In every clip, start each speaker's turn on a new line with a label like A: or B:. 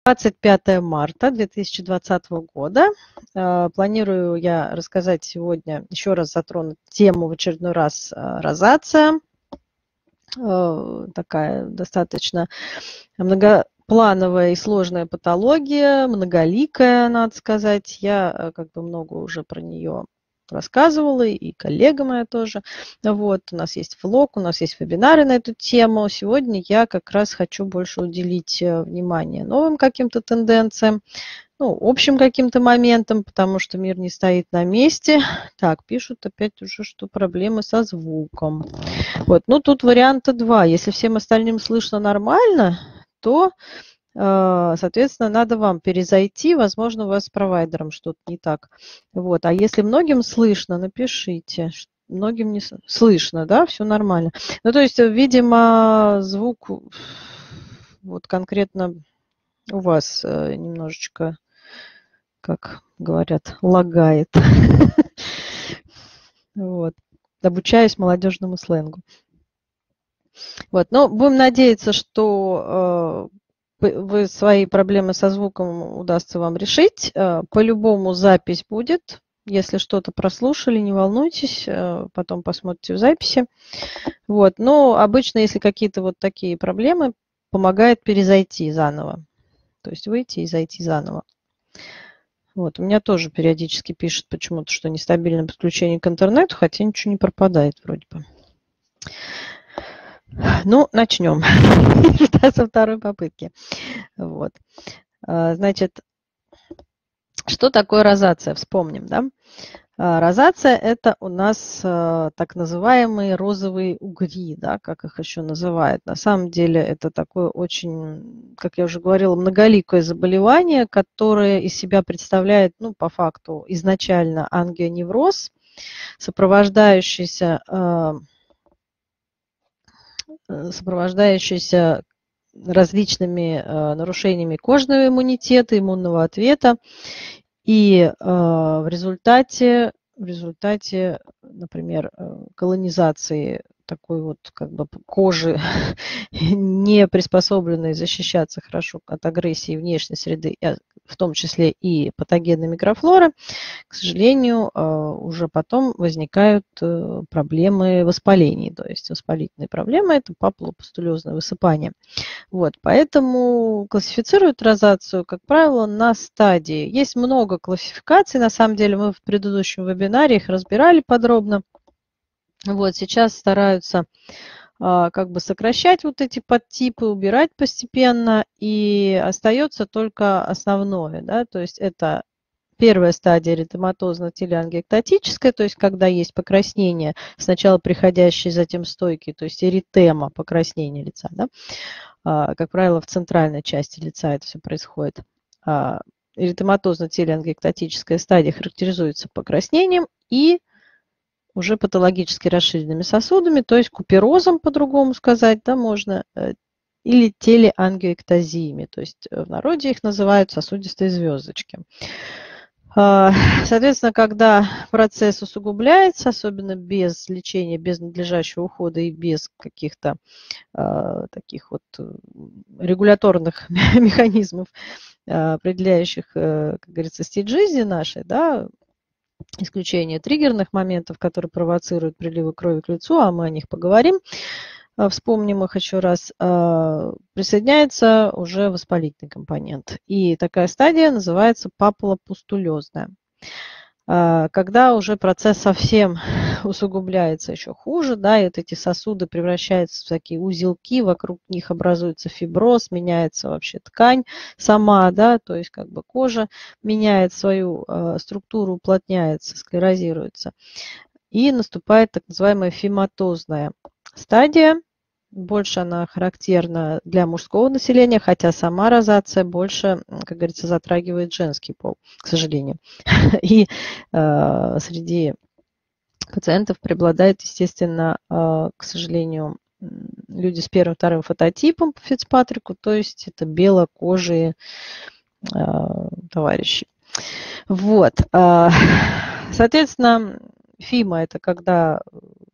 A: 25 марта 2020 года. Планирую я рассказать сегодня, еще раз затронуть тему в очередной раз розация. Такая достаточно многоплановая и сложная патология, многоликая, надо сказать. Я как бы много уже про нее рассказывала, и коллега моя тоже. Вот, у нас есть влог, у нас есть вебинары на эту тему. Сегодня я как раз хочу больше уделить внимание новым каким-то тенденциям, ну, общим каким-то моментам, потому что мир не стоит на месте. Так, пишут опять уже, что проблемы со звуком. Вот, ну, тут варианта два. Если всем остальным слышно нормально, то соответственно, надо вам перезайти, возможно, у вас с провайдером что-то не так. Вот. А если многим слышно, напишите. Многим не слышно, да, все нормально. Ну, то есть, видимо, звук вот конкретно у вас немножечко, как говорят, лагает. Вот. Обучаюсь молодежному сленгу. Вот. Но будем надеяться, что вы свои проблемы со звуком удастся вам решить. По-любому запись будет. Если что-то прослушали, не волнуйтесь, потом посмотрите в записи. Вот. Но обычно, если какие-то вот такие проблемы, помогает перезайти заново. То есть выйти и зайти заново. Вот. У меня тоже периодически пишет почему-то, что нестабильное подключение к интернету, хотя ничего не пропадает вроде бы. Ну, начнем. Со второй попытки. Вот. Значит, что такое розация? Вспомним, да? Розация – это у нас так называемые розовые угри, да, как их еще называют. На самом деле это такое очень, как я уже говорила, многоликое заболевание, которое из себя представляет, ну, по факту, изначально ангионевроз, сопровождающийся различными нарушениями кожного иммунитета, иммунного ответа. И в результате, например, колонизации такой вот как бы кожи, не приспособленной защищаться хорошо от агрессии внешней среды, в том числе и патогенной микрофлоры, к сожалению, уже потом возникают проблемы воспалений. То есть воспалительные проблемы – это папулопустулезное высыпание. Вот, поэтому классифицируют розацию, как правило, на стадии. Есть много классификаций, на самом деле мы в предыдущем вебинаре их разбирали подробно. Вот, сейчас стараются как бы сокращать вот эти подтипы, убирать постепенно, и остается только основное, да, то есть это первая стадия эритематозно-телеангиэктатическая, то есть когда есть покраснение, сначала приходящее, затем стойкие, то есть эритема, покраснение лица, да, как правило, в центральной части лица это все происходит. Эритематозно-телеангиэктатическая стадия характеризуется покраснением и уже патологически расширенными сосудами, то есть куперозом, по-другому сказать, да, можно, или телеангиоэктазиями, то есть в народе их называют сосудистые звездочки. Соответственно, когда процесс усугубляется, особенно без лечения, без надлежащего ухода и без каких-то таких вот регуляторных механизмов, определяющих, как говорится, стиль жизни нашей, да, исключение триггерных моментов, которые провоцируют приливы крови к лицу, а мы о них поговорим, вспомним их еще раз, присоединяется уже воспалительный компонент. И такая стадия называется папулопустулезная. Когда уже процесс совсем усугубляется еще хуже, да, и вот эти сосуды превращаются в такие узелки, вокруг них образуется фиброз, меняется вообще ткань сама, да, то есть как бы кожа меняет свою структуру, уплотняется, склерозируется. И наступает так называемая фематозная стадия. Больше она характерна для мужского населения, хотя сама розация больше, как говорится, затрагивает женский пол, к сожалению. И среди пациентов преобладает, естественно, к сожалению, люди с первым, вторым фототипом по Фицпатрику, то есть это белокожие товарищи. Вот. Соответственно, ФИМа – это когда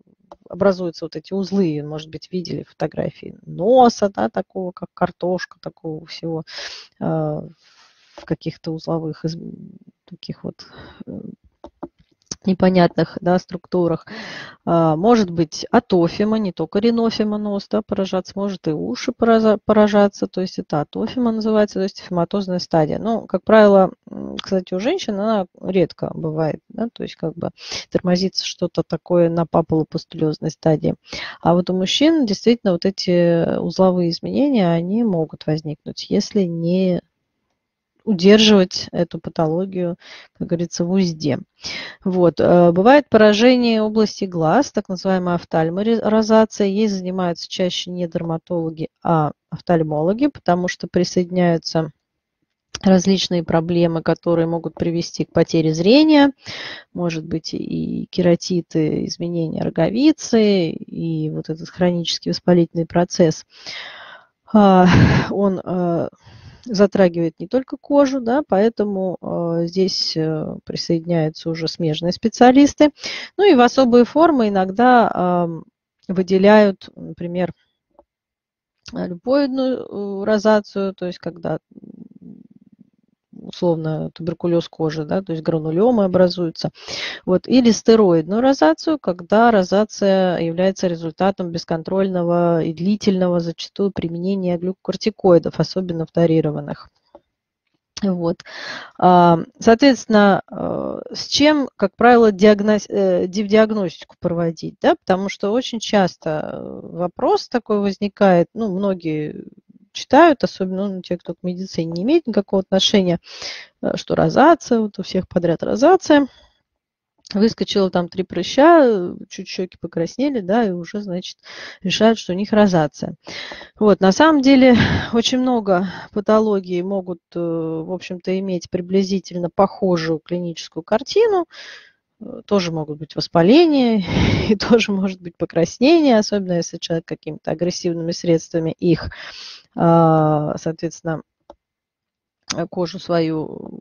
A: образуются вот эти узлы, может быть, видели фотографии носа, да, такого, как картошка, такого всего, в каких-то узловых таких вот непонятных, да, структурах. Может быть атофима, не только ринофима нос, да, поражаться, может и уши поражаться, то есть это атофима называется, то есть фиматозная стадия. Ну, как правило, кстати, у женщин она редко бывает, да, то есть как бы тормозится что-то такое на папулопустулезной стадии. А вот у мужчин действительно вот эти узловые изменения, они могут возникнуть, если не удерживать эту патологию, как говорится, в узде. Вот. Бывает поражение области глаз, так называемая офтальморозация. Ей занимаются чаще не дерматологи, а офтальмологи, потому что присоединяются различные проблемы, которые могут привести к потере зрения. Может быть и кератиты, изменения роговицы, и вот этот хронический воспалительный процесс. Он затрагивает не только кожу, да, поэтому здесь присоединяются уже смежные специалисты. Ну и в особые формы иногда выделяют, например, липоидную розацию, то есть когда условно туберкулез кожи, да, то есть гранулемы образуются. Вот. Или стероидную розацию, когда розация является результатом бесконтрольного и длительного зачастую применения глюкокортикоидов, особенно фторированных. Вот. Соответственно, с чем, как правило, диагностику проводить, да? Потому что очень часто вопрос такой возникает, ну, многие читают, особенно ну, те, кто к медицине не имеет никакого отношения, что розация, вот у всех подряд розация. Выскочило там 3 прыща, чуть щеки покраснели, да, и уже, значит, решают, что у них розация. Вот, на самом деле очень много патологий могут, в общем-то, иметь приблизительно похожую клиническую картину. Тоже могут быть воспаления, и тоже может быть покраснение, особенно если человек какими-то агрессивными средствами их, соответственно, кожу свою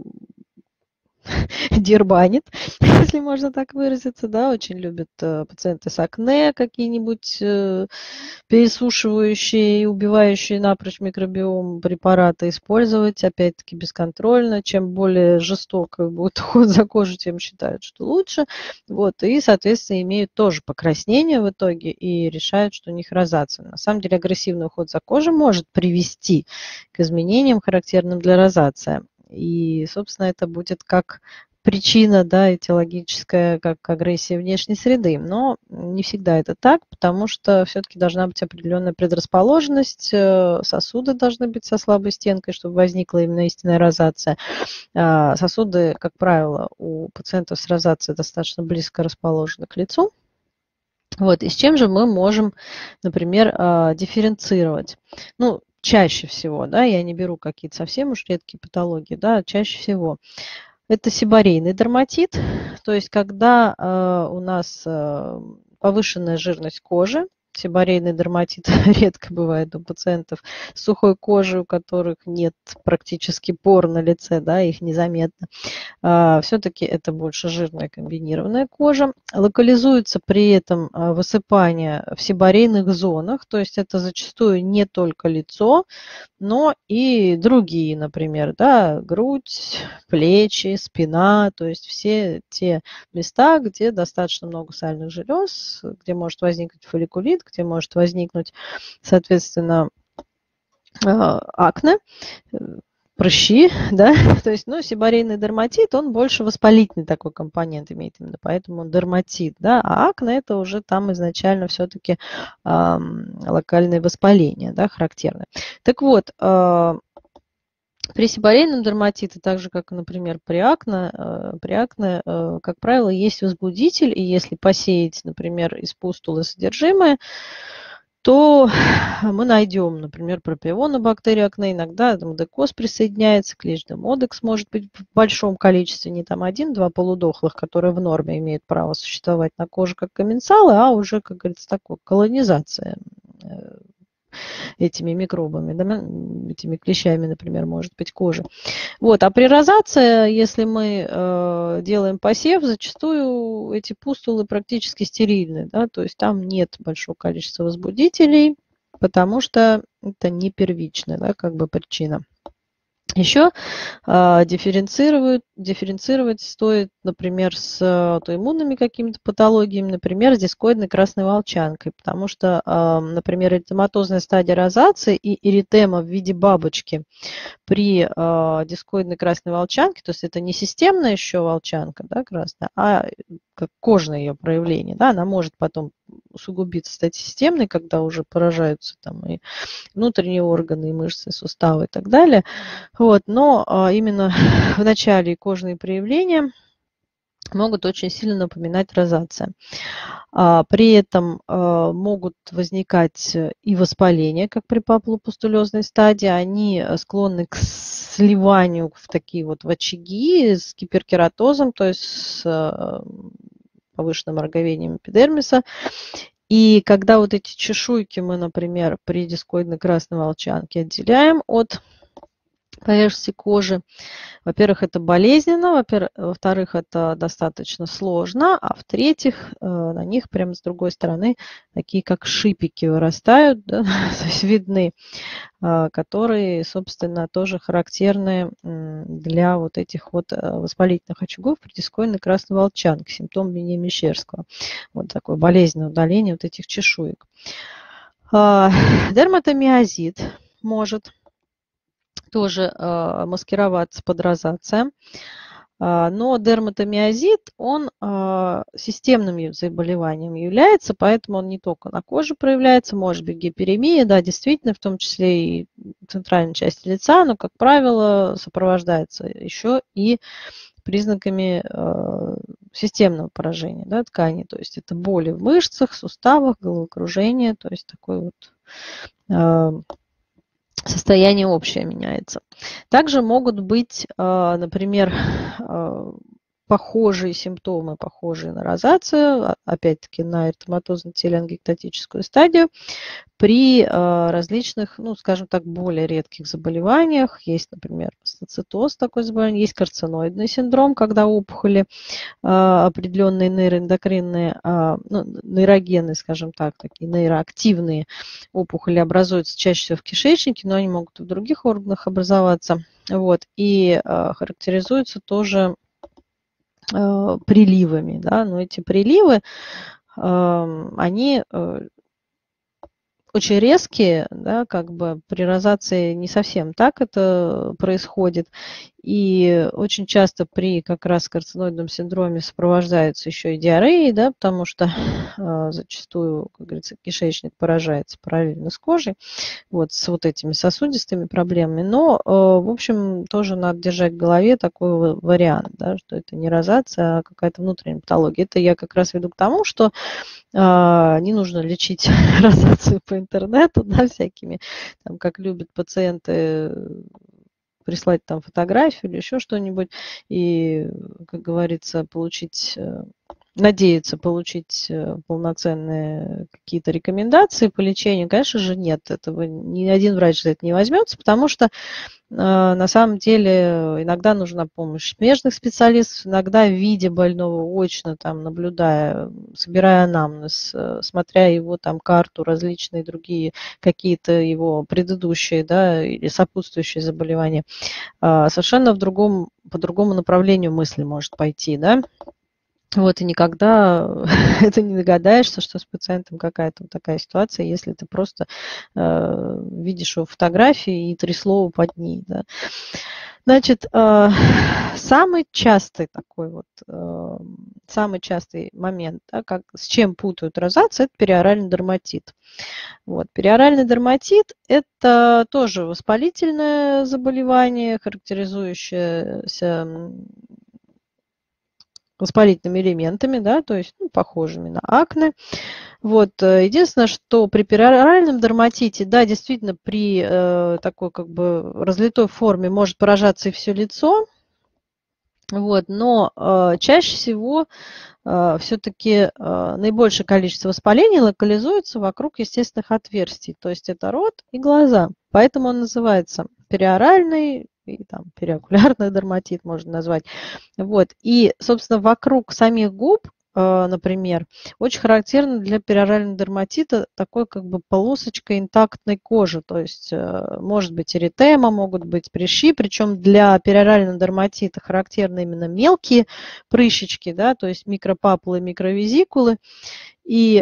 A: дербанит, если можно так выразиться, да, очень любят пациенты с акне какие-нибудь пересушивающие и убивающие напрочь микробиом препараты использовать, опять-таки бесконтрольно. Чем более жестокий будет уход за кожей, тем считают, что лучше. Вот, и, соответственно, имеют тоже покраснение в итоге и решают, что у них розация. На самом деле агрессивный уход за кожей может привести к изменениям, характерным для розации. И, собственно, это будет как причина, да, этиологическая, как агрессия внешней среды. Но не всегда это так, потому что все-таки должна быть определенная предрасположенность, сосуды должны быть со слабой стенкой, чтобы возникла именно истинная розация. Сосуды, как правило, у пациентов с розацией достаточно близко расположены к лицу. Вот, и с чем же мы можем, например, дифференцировать? Ну, чаще всего, да, я не беру какие-то совсем уж редкие патологии, да, чаще всего это сибарейный дерматит, то есть когда у нас повышенная жирность кожи, сибарейный дерматит редко бывает у пациентов с сухой кожей, у которых нет практически пор на лице, да, их незаметно. Все-таки это больше жирная комбинированная кожа. Локализуется при этом высыпание в сибарейных зонах, то есть это зачастую не только лицо, но и другие, например, да, грудь, плечи, спина, то есть все те места, где достаточно много сальных желез, где может возникнуть фолликулит, где может возникнуть, соответственно, акне, прыщи, да, то есть, ну, сибарейный дерматит, он больше воспалительный такой компонент имеет именно, поэтому он дерматит, да, а акне это уже там изначально все-таки локальное воспаление, да, характерное. Так вот, при сибарейном дерматите, так же, как, например, при акне, как правило, есть возбудитель, и если посеять, например, из пустулы содержимое, то мы найдем, например, пропионобактерию акне, иногда модекоз присоединяется, клещ-демодекс может быть в большом количестве, не там один-два полудохлых, которые в норме имеют право существовать на коже как комменсалы, а уже, как говорится, такое колонизация этими микробами, да, этими клещами, например, может быть, кожи. Вот. А при розации, если мы делаем посев, зачастую эти пустулы практически стерильны, да, то есть там нет большого количества возбудителей, потому что это не первичная, да, как бы причина. Еще дифференцировать стоит, например, с аутоиммунными какими-то патологиями, например, с дискоидной красной волчанкой, потому что, например, эритематозная стадия розации и эритема в виде бабочки при дискоидной красной волчанке, то есть это не системная еще волчанка, да, красная, а как кожное ее проявление, да, она может потом усугубиться, стать системной, когда уже поражаются там и внутренние органы, и мышцы, и суставы и так далее. Вот, но именно в начале кожные проявления могут очень сильно напоминать розация. При этом могут возникать и воспаления, как при папулопустулезной стадии. Они склонны к сливанию в такие вот в очаги с гиперкератозом, то есть с повышенным роговением эпидермиса. И когда вот эти чешуйки мы, например, при дискоидной красной волчанке отделяем от поверхности кожи, во-первых, это болезненно, во-вторых, это достаточно сложно, а в-третьих, на них прямо с другой стороны такие как шипики вырастают, да, то есть видны, которые, собственно, тоже характерны для вот этих вот воспалительных очагов при дискоидной красной волчанке, симптом Бенье-Мещерского. Вот такое болезненное удаление вот этих чешуек. Дерматомиозит может тоже маскироваться под розация. Но дерматомиозит, он системным заболеванием является, поэтому он не только на коже проявляется, может быть гиперемия, да, действительно, в том числе и центральной части лица, но, как правило, сопровождается еще и признаками системного поражения, да, ткани, то есть это боли в мышцах, суставах, головокружение, то есть такой вот состояние общее меняется. Также могут быть, например, похожие симптомы, похожие на розацию, опять-таки на эритематозно-телеангиектатическую стадию, при различных, ну, скажем так, более редких заболеваниях. Есть, например, мастоцитоз, такое заболевание, есть карциноидный синдром, когда опухоли определенные нейроэндокринные, ну, нейрогенные, скажем так, такие нейроактивные опухоли образуются чаще всего в кишечнике, но они могут и в других органах образоваться. Вот, и характеризуются тоже приливами, да, но эти приливы, они очень резкие, да, как бы при розации не совсем так это происходит. И очень часто при как раз карциноидном синдроме сопровождаются еще и диареей, да, потому что зачастую, как говорится, кишечник поражается параллельно с кожей, вот, с вот этими сосудистыми проблемами. Но, в общем, тоже надо держать в голове такой вариант, да, что это не розация, а какая-то внутренняя патология. Это я как раз веду к тому, что не нужно лечить розацию по интернету, да, всякими, там, как любят пациенты, прислать там фотографию или еще что-нибудь и, как говорится, надеяться получить полноценные какие-то рекомендации по лечению. Конечно же, нет, этого ни один врач за это не возьмется, потому что на самом деле иногда нужна помощь смежных специалистов, иногда видя больного очно, там, наблюдая, собирая анамнез, смотря его там карту, различные другие какие-то его предыдущие, да, или сопутствующие заболевания, совершенно по другому направлению мысли может пойти, да. Вот, и никогда это не догадаешься, что с пациентом какая-то вот такая ситуация, если ты просто видишь его фотографии и 3 слова под ней. Да. Значит, самый частый такой вот, самый частый момент, да, с чем путают розацию, это периоральный дерматит. Вот. Периоральный дерматит – это тоже воспалительное заболевание, характеризующееся воспалительными элементами, да, то есть похожими на акне. Вот. Единственное, что при периоральном дерматите, да, действительно при такой как бы разлитой форме может поражаться и все лицо, вот, но чаще всего все-таки наибольшее количество воспалений локализуется вокруг естественных отверстий, то есть это рот и глаза. Поэтому он называется периоральный и там периокулярный дерматит можно назвать. Вот. И, собственно, вокруг самих губ, например, очень характерно для периорального дерматита такой как бы полосочка интактной кожи, то есть может быть эритема, могут быть прыщи, причем для периорального дерматита характерны именно мелкие прыщички, да, то есть микропапулы, микровизикулы, и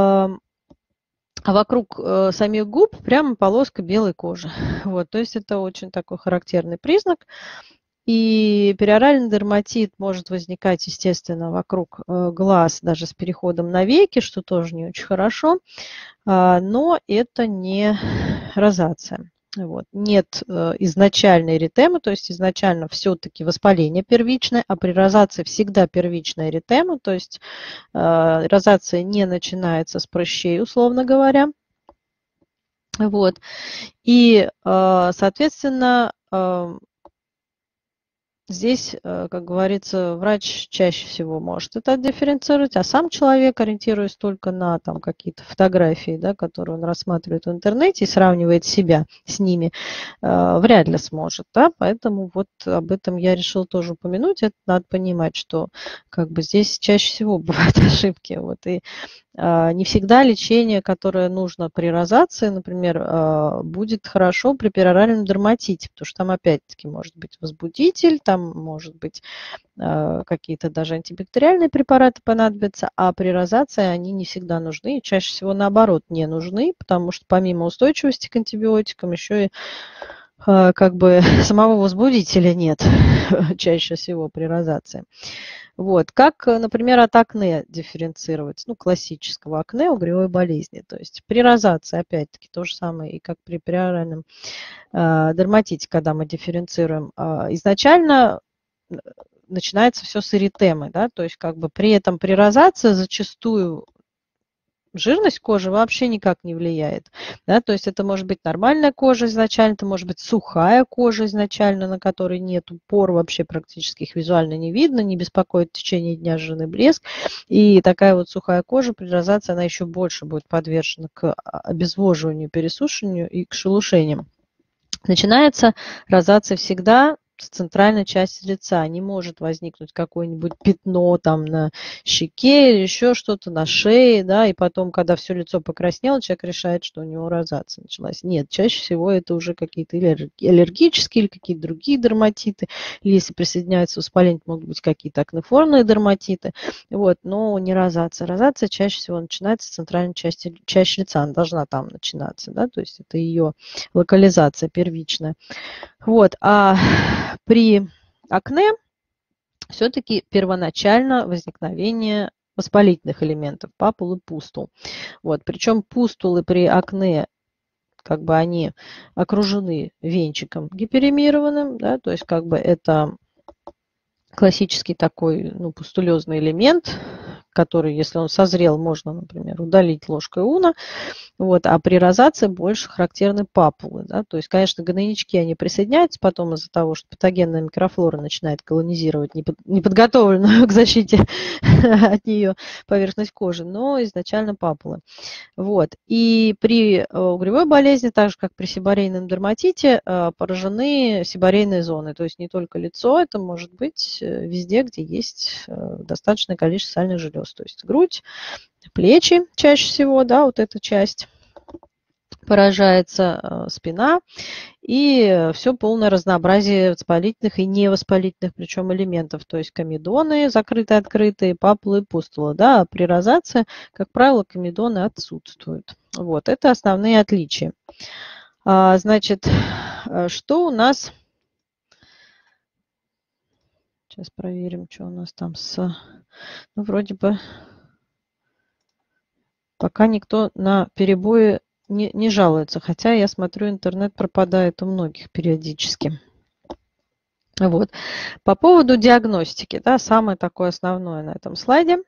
A: а вокруг самих губ прямо полоска белой кожи. Вот, то есть это очень такой характерный признак. И периоральный дерматит может возникать, естественно, вокруг глаз, даже с переходом на веки, что тоже не очень хорошо, но это не розация. Вот. Нет изначальной эритемы, то есть изначально все-таки воспаление первичное, а при розации всегда первичная эритема, то есть розация не начинается с прыщей, условно говоря. Вот. И, соответственно, здесь, как говорится, врач чаще всего может это отдифференцировать, а сам человек, ориентируясь только на там, какие-то фотографии, да, которые он рассматривает в интернете и сравнивает себя с ними, вряд ли сможет. Да? Поэтому вот об этом я решила тоже упомянуть. Это надо понимать, что как бы здесь чаще всего бывают ошибки. Вот, и не всегда лечение, которое нужно при розации, например, будет хорошо при периоральном дерматите, потому что там опять-таки может быть возбудитель, там может быть какие-то даже антибактериальные препараты понадобятся, а при розации они не всегда нужны, и чаще всего наоборот не нужны, потому что помимо устойчивости к антибиотикам еще и как бы самого возбудителя нет чаще всего при розации. Вот. Как, например, от акне дифференцировать? Ну, классического акне, угревой болезни. То есть при розации, опять-таки, то же самое, и как при периоральном дерматите, когда мы дифференцируем. Изначально начинается все с эритемы, да, то есть как бы при этом при розации зачастую жирность кожи вообще никак не влияет. Да? То есть это может быть нормальная кожа изначально, это может быть сухая кожа изначально, на которой нет пор вообще практически, их визуально не видно, не беспокоит в течение дня жирный блеск. И такая вот сухая кожа при розации, она еще больше будет подвержена к обезвоживанию, пересушиванию и к шелушениям. Начинается розация всегда с центральной части лица. Не может возникнуть какое-нибудь пятно там на щеке или еще что-то на шее, да, и потом, когда все лицо покраснело, человек решает, что у него розация началась. Нет, чаще всего это уже какие-то или аллергические, или какие-то другие дерматиты, или если присоединяются воспаления, могут быть какие-то акнеформные дерматиты, вот, но не розация. Розация чаще всего начинается с центральной части лица, она должна там начинаться, да, то есть это ее локализация первичная. Вот, а при акне все-таки первоначально возникновение воспалительных элементов, папул и пустул. Вот, причем пустулы при акне, как бы они окружены венчиком гиперемированным, да, то есть как бы это классический такой, ну, пустулезный элемент, который, если он созрел, можно, например, удалить ложкой уна. Вот, а при розации больше характерны папулы. Да? То есть, конечно, гнойнички, они присоединяются потом из-за того, что патогенная микрофлора начинает колонизировать неподготовленную к защите от нее поверхность кожи, но изначально папулы. Вот. И при угревой болезни, так же как при сиборейном дерматите, поражены сиборейные зоны. То есть не только лицо, это может быть везде, где есть достаточное количество сальных желез. То есть грудь, плечи чаще всего, да, вот эта часть поражается, спина и все полное разнообразие воспалительных и невоспалительных, причем элементов, то есть комедоны закрытые, открытые, папулы и пустулы. Да, а при розации, как правило, комедоны отсутствуют. Вот, это основные отличия. Значит, что у нас... Сейчас проверим, что у нас там с... Ну, вроде бы пока никто на перебои не жалуется, хотя я смотрю, интернет пропадает у многих периодически. Вот. По поводу диагностики, да, самое такое основное на этом слайде.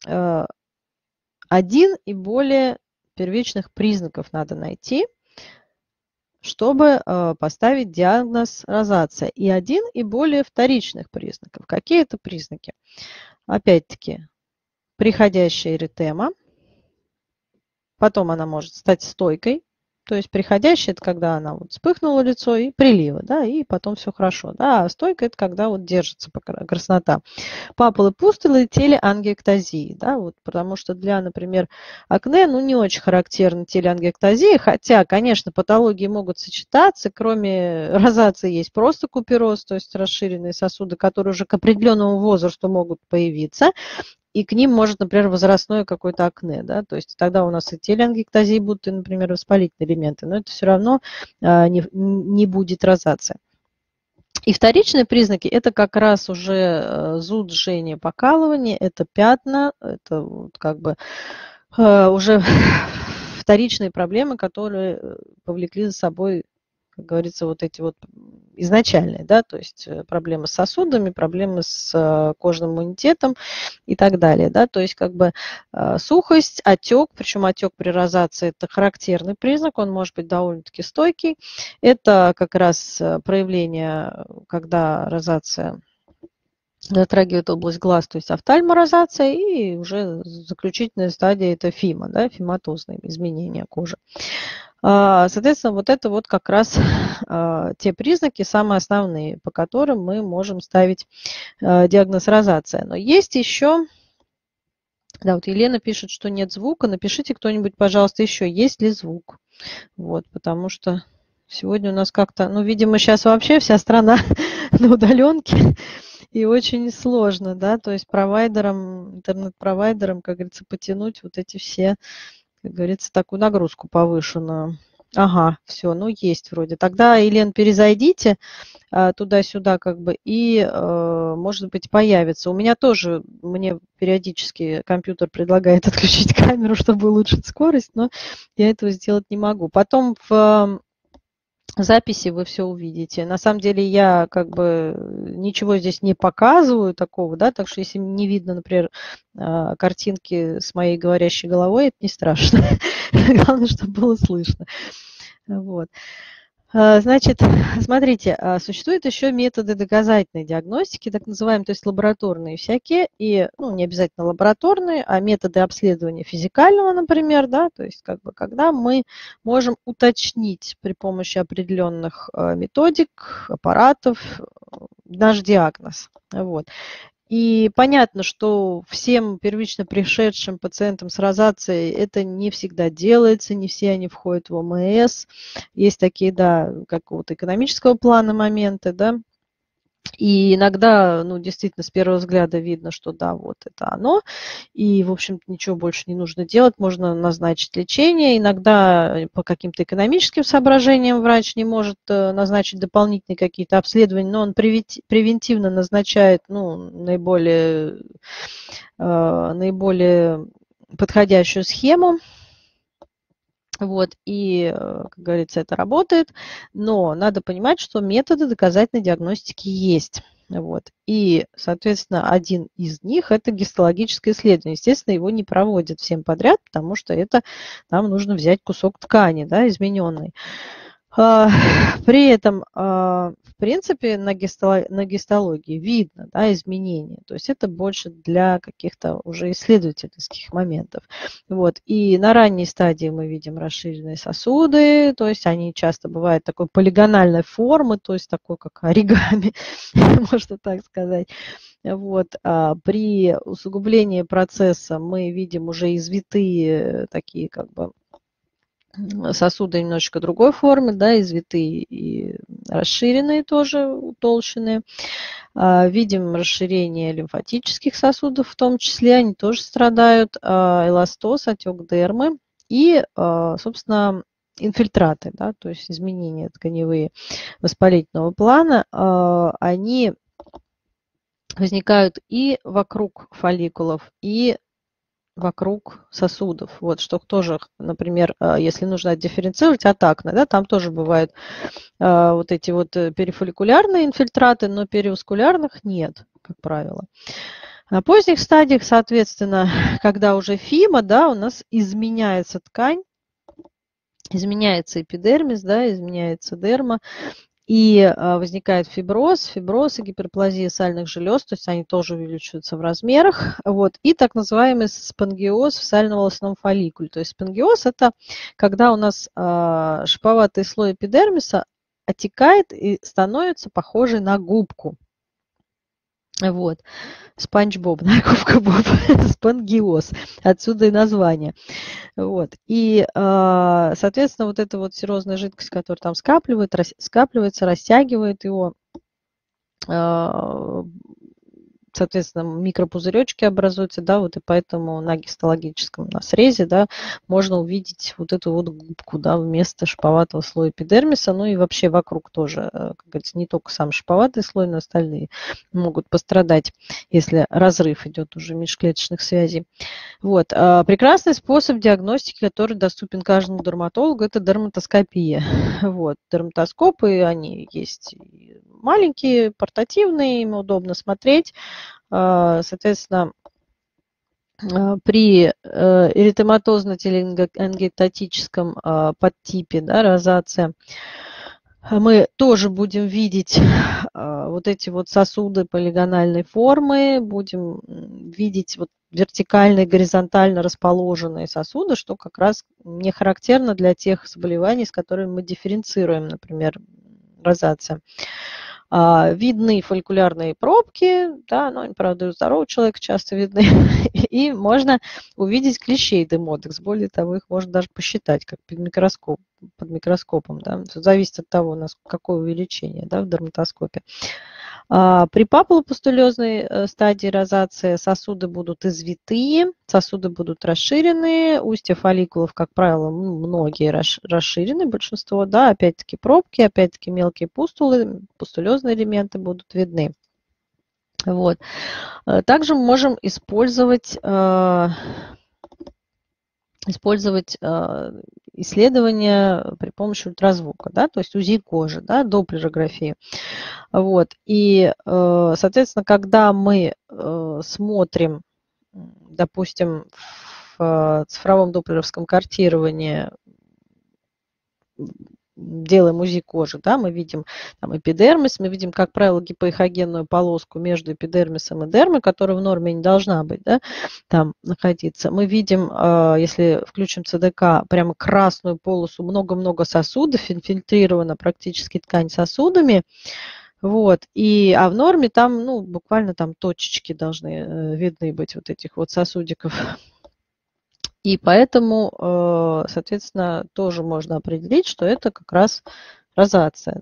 A: Один и более первичных признаков надо найти, чтобы поставить диагноз розация. И один и более вторичных признаков. Какие это признаки? Опять-таки, приходящая эритема, потом она может стать стойкой, то есть приходящая – это когда она вот вспыхнула лицо и приливы, да, и потом все хорошо, да, а стойка – это когда вот держится краснота. Папулы, пустулы, телеангиэктазии, да, вот, потому что для, например, акне, ну, не очень характерна телеангиэктазия, хотя, конечно, патологии могут сочетаться, кроме розации есть просто купероз, то есть расширенные сосуды, которые уже к определенному возрасту могут появиться, и к ним может, например, возрастное какое-то акне, да, то есть тогда у нас и телеангиэктазии будут, и, например, воспалительные элементы, но это все равно не будет розация. И вторичные признаки – это как раз уже зуд, жжение, покалывание, это пятна, это вот как бы уже вторичные проблемы, которые повлекли за собой, как говорится, вот эти вот изначальные, да, то есть проблемы с сосудами, проблемы с кожным иммунитетом и так далее, да, то есть как бы сухость, отек, причем отек при розации – это характерный признак, он может быть довольно-таки стойкий, это как раз проявление, когда розация затрагивает область глаз, то есть офтальморозация, и уже заключительная стадия – это фима, да, фиматозные изменения кожи. Соответственно, вот это вот как раз те признаки, самые основные, по которым мы можем ставить диагноз розация. Но есть еще, да, вот Елена пишет, что нет звука. Напишите кто-нибудь, пожалуйста, еще, есть ли звук. Вот, потому что сегодня у нас как-то, ну, видимо, сейчас вообще вся страна на удаленке, и очень сложно, да, то есть провайдерам, интернет-провайдерам, как говорится, потянуть вот эти все, как говорится, такую нагрузку повышенную. Ага, все, ну есть вроде. Тогда, Елен, перезайдите туда-сюда как бы, и, может быть, появится. У меня тоже, мне периодически компьютер предлагает отключить камеру, чтобы улучшить скорость, но я этого сделать не могу. Потом в записи вы все увидите. На самом деле я как бы ничего здесь не показываю такого, да, так что если не видно, например, картинки с моей говорящей головой, это не страшно. Главное, чтобы было слышно. Вот. Значит, смотрите, существуют еще методы доказательной диагностики, так называемые, то есть лабораторные всякие, и, ну, не обязательно лабораторные, а методы обследования физикального, например, да, то есть как бы когда мы можем уточнить при помощи определенных методик, аппаратов наш диагноз. Вот. И понятно, что всем первично пришедшим пациентам с розацией это не всегда делается, не все они входят в ОМС. Есть такие, да, какого-то экономического плана моменты, да. И иногда, ну, действительно, с первого взгляда видно, что да, вот это оно. И, в общем-то, ничего больше не нужно делать, можно назначить лечение. Иногда по каким-то экономическим соображениям врач не может назначить дополнительные какие-то обследования, но он превентивно назначает, ну, наиболее подходящую схему. Вот, и, как говорится, это работает, но надо понимать, что методы доказательной диагностики есть. Вот. И, соответственно, один из них – это гистологическое исследование. Естественно, его не проводят всем подряд, потому что это нам нужно взять кусок ткани, да, измененный. При этом, в принципе, на гистологии видно, да, изменения. То есть это больше для каких-то уже исследовательских моментов. Вот. И на ранней стадии мы видим расширенные сосуды, то есть они часто бывают такой полигональной формы, то есть такой, как оригами, можно так сказать. Вот. При усугублении процесса мы видим уже извитые такие как бы сосуды немножечко другой формы, да, извитые и расширенные тоже, утолщенные. Видим расширение лимфатических сосудов в том числе, они тоже страдают, эластоз, отек дермы и, собственно, инфильтраты, да, то есть изменения тканевые воспалительного плана, они возникают и вокруг фолликулов, и вокруг сосудов. Вот, что тоже, например, если нужно отдифференцировать от акне, да, там тоже бывают вот эти вот перифолликулярные инфильтраты, но периоскулярных нет, как правило. На поздних стадиях, соответственно, когда уже фима, да, у нас изменяется ткань, изменяется эпидермис, да, изменяется дерма, и возникает фиброз и гиперплазия сальных желез, то есть они тоже увеличиваются в размерах. Вот. И так называемый спонгиоз в сально-волосном фолликуле. То есть спонгиоз – это когда у нас шиповатый слой эпидермиса отекает и становится похожей на губку. Вот. Спанч Боб, да, губка Боб, спонгиоз, отсюда и название. Вот. И, соответственно, вот эта вот серозная жидкость, которая там скапливается, растягивает его, соответственно, микропузыречки образуются, да, вот и поэтому на гистологическом срезе, да, можно увидеть вот эту вот губку, да, вместо шиповатого слоя эпидермиса, ну и вообще вокруг тоже, как говорится, не только сам шиповатый слой, но остальные могут пострадать, если разрыв идет уже межклеточных связей. Вот. Прекрасный способ диагностики, который доступен каждому дерматологу, это дерматоскопия. Вот. Дерматоскопы, они есть маленькие, портативные, им удобно смотреть. Соответственно, при эритематозно-телеангиотатическом подтипе, да, розация, мы тоже будем видеть вот эти вот сосуды полигональной формы, будем видеть вот вертикально и горизонтально расположенные сосуды, что как раз не характерно для тех заболеваний, с которыми мы дифференцируем, например, розация. Видны фолликулярные пробки, да, но они, правда, у здорового человека часто видны, и можно увидеть клещей демодекс. Более того, их можно даже посчитать, как под микроскопом. Да. Тут зависит от того, какое увеличение, да, в дерматоскопе. При папулопустулезной стадии розации сосуды будут извитые, сосуды будут расширенные, устья фолликулов, как правило, многие расширены, большинство, да, опять-таки пробки, опять-таки мелкие пустулы, пустулезные элементы будут видны. Вот. Также мы можем использовать исследования при помощи ультразвука, да, то есть УЗИ кожи, да, доплерографии. Вот. И, соответственно, когда мы смотрим, допустим, в цифровом доплеровском картировании, делаем УЗИ кожи, да, мы видим там эпидермис, мы видим, как правило, гипоэхогенную полоску между эпидермисом и дермой, которая в норме не должна быть, да, там находиться. Мы видим, если включим ЦДК, прямо красную полосу, много-много сосудов, инфильтрирована практически ткань сосудами. Вот. А в норме там, ну, буквально там точечки должны видны быть вот этих вот сосудиков. И поэтому, соответственно, тоже можно определить, что это как раз розация.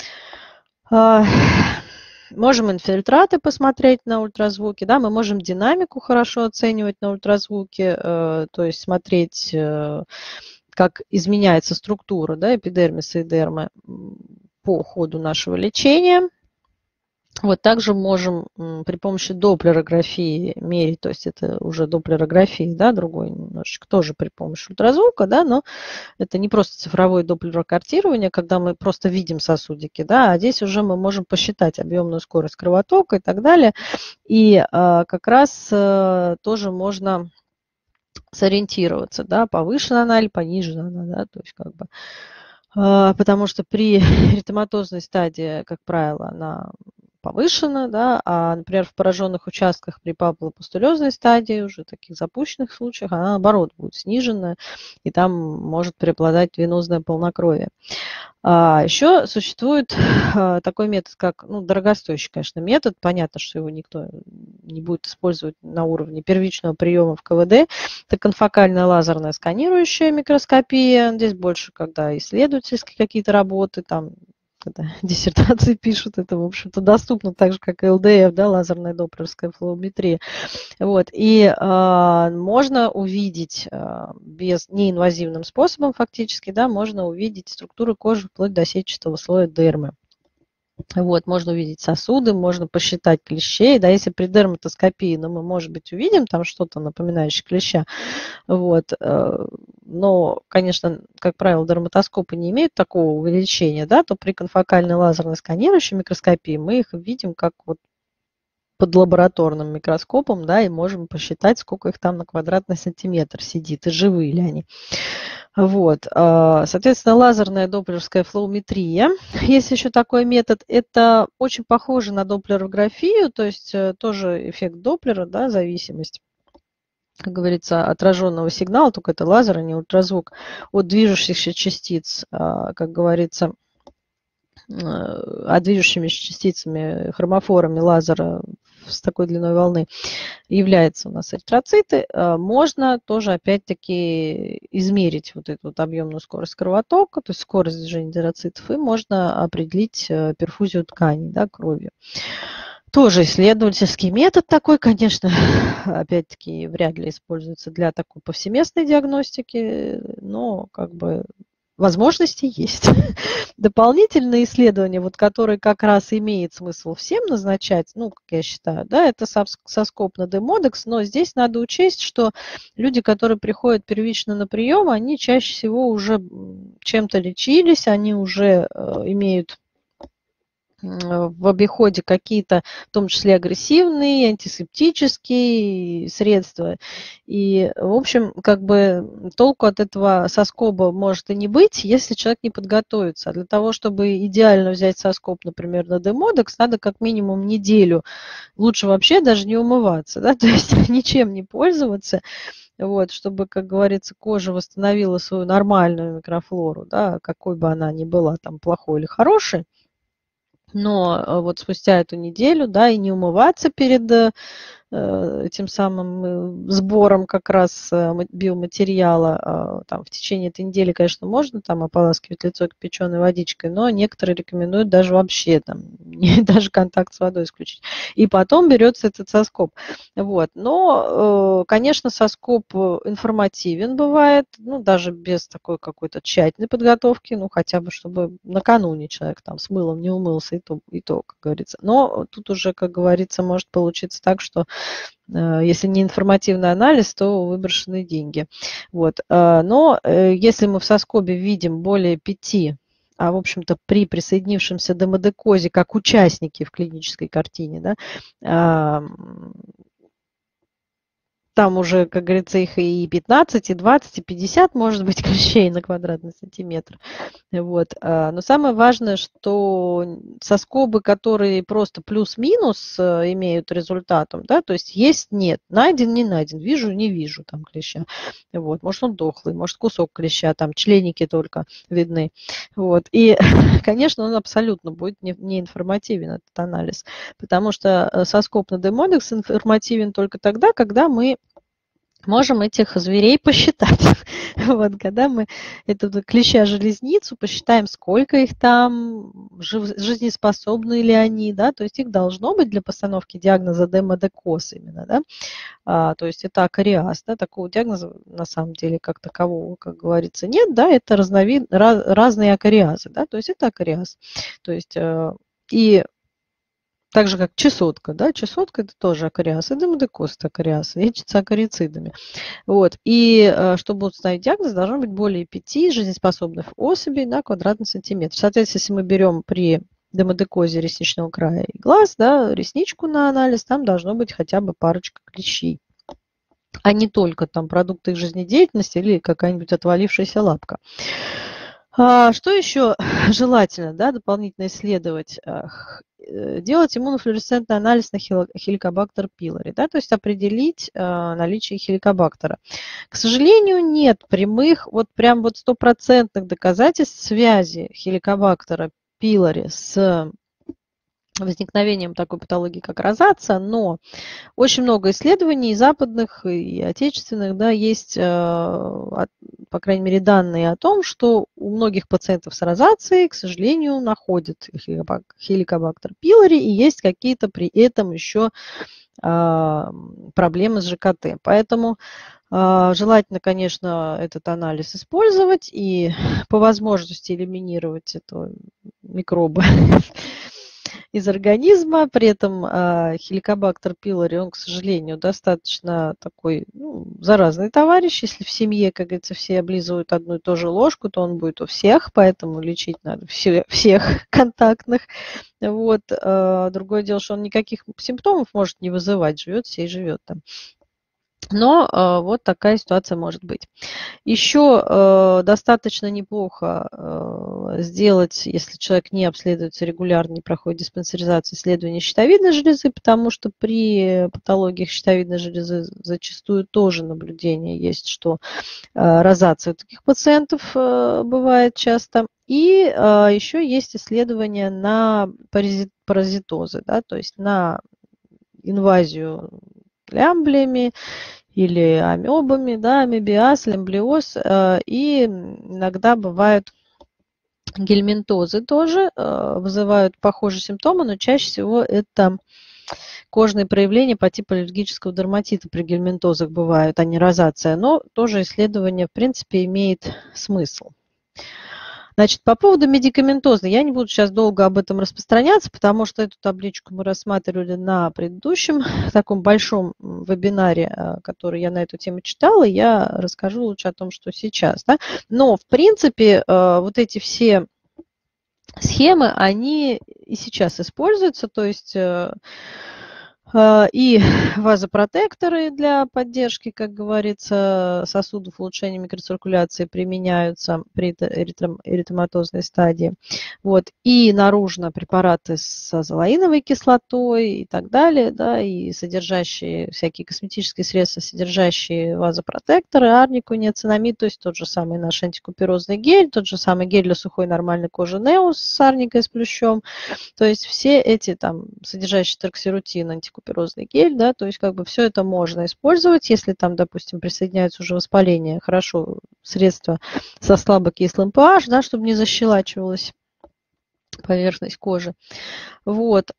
A: Да. Можем инфильтраты посмотреть на ультразвуке, да, мы можем динамику хорошо оценивать на ультразвуке, то есть смотреть, как изменяется структура, да, эпидермиса и дермы по ходу нашего лечения. Вот также можем при помощи доплерографии мерить, то есть это уже доплерография, да, другой немножечко, тоже при помощи ультразвука, да, но это не просто цифровое доплерокартирование, когда мы просто видим сосудики, да, а здесь уже мы можем посчитать объемную скорость кровотока и так далее. И как раз тоже можно сориентироваться, да, повышена она или понижена она, да, то есть как бы, потому что при эритематозной стадии, как правило, она повышена, да, а, например, в пораженных участках при папулопустулезной стадии, уже таких запущенных случаях, она, наоборот, будет снижена, и там может преобладать венозное полнокровие. Еще существует такой метод, как, ну, дорогостоящий, конечно, метод, понятно, что его никто не будет использовать на уровне первичного приема в КВД, это конфокальная лазерная сканирующая микроскопия, здесь больше, когда исследовательские какие-то работы, там, когда диссертации пишут, это, в общем-то, доступно так же, как и ЛДФ, да, лазерная доплеровская флуометрия. Вот. И можно увидеть без неинвазивным способом фактически, да, можно увидеть структуру кожи вплоть до сетчатого слоя дермы. Вот, можно увидеть сосуды, можно посчитать клещей, да, если при дерматоскопии, ну, мы, может быть, увидим там что-то напоминающее клеща, вот, но, конечно, как правило, дерматоскопы не имеют такого увеличения, да, то при конфокальной лазерной сканирующей микроскопии мы их видим как вот под лабораторным микроскопом, да, и можем посчитать, сколько их там на квадратный сантиметр сидит, и живые ли они. Вот. Соответственно, лазерная доплеровская флоуметрия. Есть еще такой метод. Это очень похоже на доплерографию, то есть тоже эффект Доплера, да, зависимость, как говорится, отраженного сигнала, только это лазер, а не ультразвук, от движущихся частиц, как говорится, а движущимися частицами, хромофорами лазера с такой длиной волны являются у нас эритроциты, можно тоже опять-таки измерить вот эту вот объемную скорость кровотока, то есть скорость движения эритроцитов, и можно определить перфузию тканей, да, кровью. Тоже исследовательский метод такой, конечно, опять-таки вряд ли используется для такой повсеместной диагностики, но как бы возможности есть. Дополнительные исследования, вот, которые как раз имеет смысл всем назначать, ну, как я считаю, да, это соскоп на демодекс, но здесь надо учесть, что люди, которые приходят первично на прием, они чаще всего уже чем-то лечились, они уже имеют в обиходе какие-то, в том числе агрессивные, антисептические средства. И, в общем, как бы толку от этого соскоба может и не быть, если человек не подготовится. А для того, чтобы идеально взять соскоб, например, на демодекс, надо как минимум неделю, лучше вообще даже не умываться, да, то есть ничем не пользоваться, вот, чтобы, как говорится, кожа восстановила свою нормальную микрофлору, да, какой бы она ни была, там, плохой или хорошей. Но вот спустя эту неделю, да, и не умываться перед этим самым сбором как раз биоматериала. Там, в течение этой недели, конечно, можно там ополаскивать лицо кипяченой водичкой, но некоторые рекомендуют даже вообще там, даже контакт с водой исключить. И потом берется этот соскоб. Вот. Но, конечно, соскоб информативен бывает, ну, даже без такой какой-то тщательной подготовки, ну, хотя бы, чтобы накануне человек там с мылом не умылся, и то, как говорится. Но тут уже, как говорится, может получиться так, что если не информативный анализ, то выброшенные деньги. Вот. Но если мы в соскобе видим более 5, а в общем-то при присоединившемся демодекозе как участники в клинической картине, да, там уже, как говорится, их и 15, и 20, и 50 может быть клещей на квадратный сантиметр. Вот. Но самое важное, что соскобы, которые просто плюс-минус имеют результатом, да, то есть нет, найден, не найден, вижу, не вижу там клеща. Вот. Может, он дохлый, может, кусок клеща, там членики только видны. Вот. И, конечно, он абсолютно будет не информативен, этот анализ, потому что соскоб на демодекс информативен только тогда, когда мы можем этих зверей посчитать. Вот, когда мы эту клеща-железницу посчитаем, сколько их там, жизнеспособны ли они, да, то есть их должно быть для постановки диагноза демодекоз именно, да, то есть это акариаз, да, такого диагноза на самом деле как такового, как говорится, нет, да, это разные акариазы, да, то есть это акариаз, то есть и так же, как чесотка, да, чесотка это тоже акариаз, и демодекоз это акариаз, лечится акарицидами. Вот. И чтобы установить диагноз, должно быть более 5 жизнеспособных особей на квадратный сантиметр. Соответственно, если мы берем при демодекозе ресничного края и глаз, да, ресничку на анализ, там должно быть хотя бы парочка клещей, а не только там продукты их жизнедеятельности или какая-нибудь отвалившаяся лапка. Что еще желательно, да, дополнительно исследовать? Делать иммунофлуоресцентный анализ на хеликобактер пилори, да, то есть определить наличие хеликобактера. К сожалению, нет прямых, вот прям вот стопроцентных доказательств связи хеликобактера пилори с возникновением такой патологии, как розация, но очень много исследований и западных, и отечественных, да, есть, по крайней мере, данные о том, что у многих пациентов с розацией, к сожалению, находят хеликобактер пилори, и есть какие-то при этом еще проблемы с ЖКТ. Поэтому желательно, конечно, этот анализ использовать и по возможности элиминировать этого микроба из организма. При этом хеликобактер пилори, он, к сожалению, достаточно такой заразный товарищ. Если в семье, как говорится, все облизывают одну и ту же ложку, то он будет у всех, поэтому лечить надо всех контактных. Вот. Другое дело, что он никаких симптомов может не вызывать, живет все и живет там. Но вот такая ситуация может быть. Еще достаточно неплохо сделать, если человек не обследуется регулярно, не проходит диспансеризацию, исследование щитовидной железы, потому что при патологиях щитовидной железы зачастую тоже наблюдение есть, что розация у таких пациентов бывает часто. И еще есть исследования на паразитозы, да, то есть на инвазию лямблиями, или амебами, да, амебиаз, лямблиоз, и иногда бывают гельминтозы тоже, вызывают похожие симптомы, но чаще всего это кожные проявления по типу аллергического дерматита при гельминтозах бывают, а не розация, но тоже исследование, в принципе, имеет смысл. Значит, по поводу медикаментоза, я не буду сейчас долго об этом распространяться, потому что эту табличку мы рассматривали на предыдущем таком большом вебинаре, который я на эту тему читала. Я расскажу лучше о том, что сейчас. Да? Но, в принципе, вот эти все схемы, они и сейчас используются, то есть и вазопротекторы для поддержки, как говорится, сосудов, улучшения микроциркуляции применяются при эритематозной стадии. Вот. И наружно препараты с азолаиновой кислотой и так далее, да, и содержащие всякие косметические средства, содержащие вазопротекторы, арнику, ниацинамид, то есть тот же самый наш антикуперозный гель, тот же самый гель для сухой нормальной кожи Неус с арникой, с плющом. То есть все эти там содержащие торксирутин, антикуперозный гель, да, то есть как бы все это можно использовать, если там, допустим, присоединяется уже воспаление, хорошо, средства со слабокислым pH, да, чтобы не защелачивалась поверхность кожи. Вот.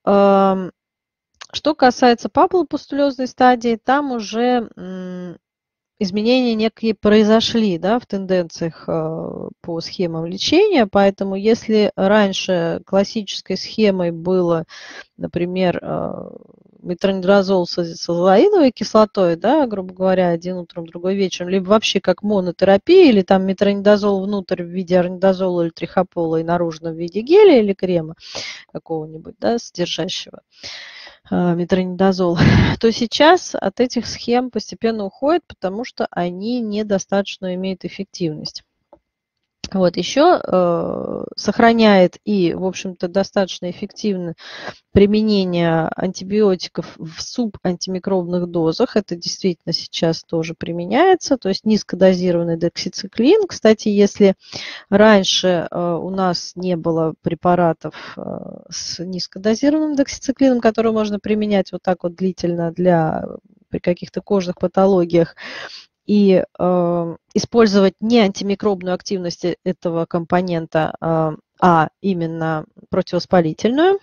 A: Что касается папулопустулезной стадии, там уже изменения некие произошли, да, в тенденциях по схемам лечения, поэтому если раньше классической схемой было, например, метронидазол с азолаиновой кислотой, да, грубо говоря, один утром, другой вечером, либо вообще как монотерапия, или там метронидазол внутрь в виде орнидазола или трихопола и наружно в виде геля или крема какого-нибудь, да, содержащего метронидазол, то сейчас от этих схем постепенно уходят, потому что они недостаточно имеют эффективность. Вот, еще сохраняет и, в общем-то, достаточно эффективно применение антибиотиков в субантимикробных дозах. Это действительно сейчас тоже применяется, то есть низкодозированный доксициклин. Кстати, если раньше у нас не было препаратов с низкодозированным доксициклином, который можно применять вот так вот длительно при каких-то кожных патологиях, и использовать не антимикробную активность этого компонента, а именно противовоспалительную,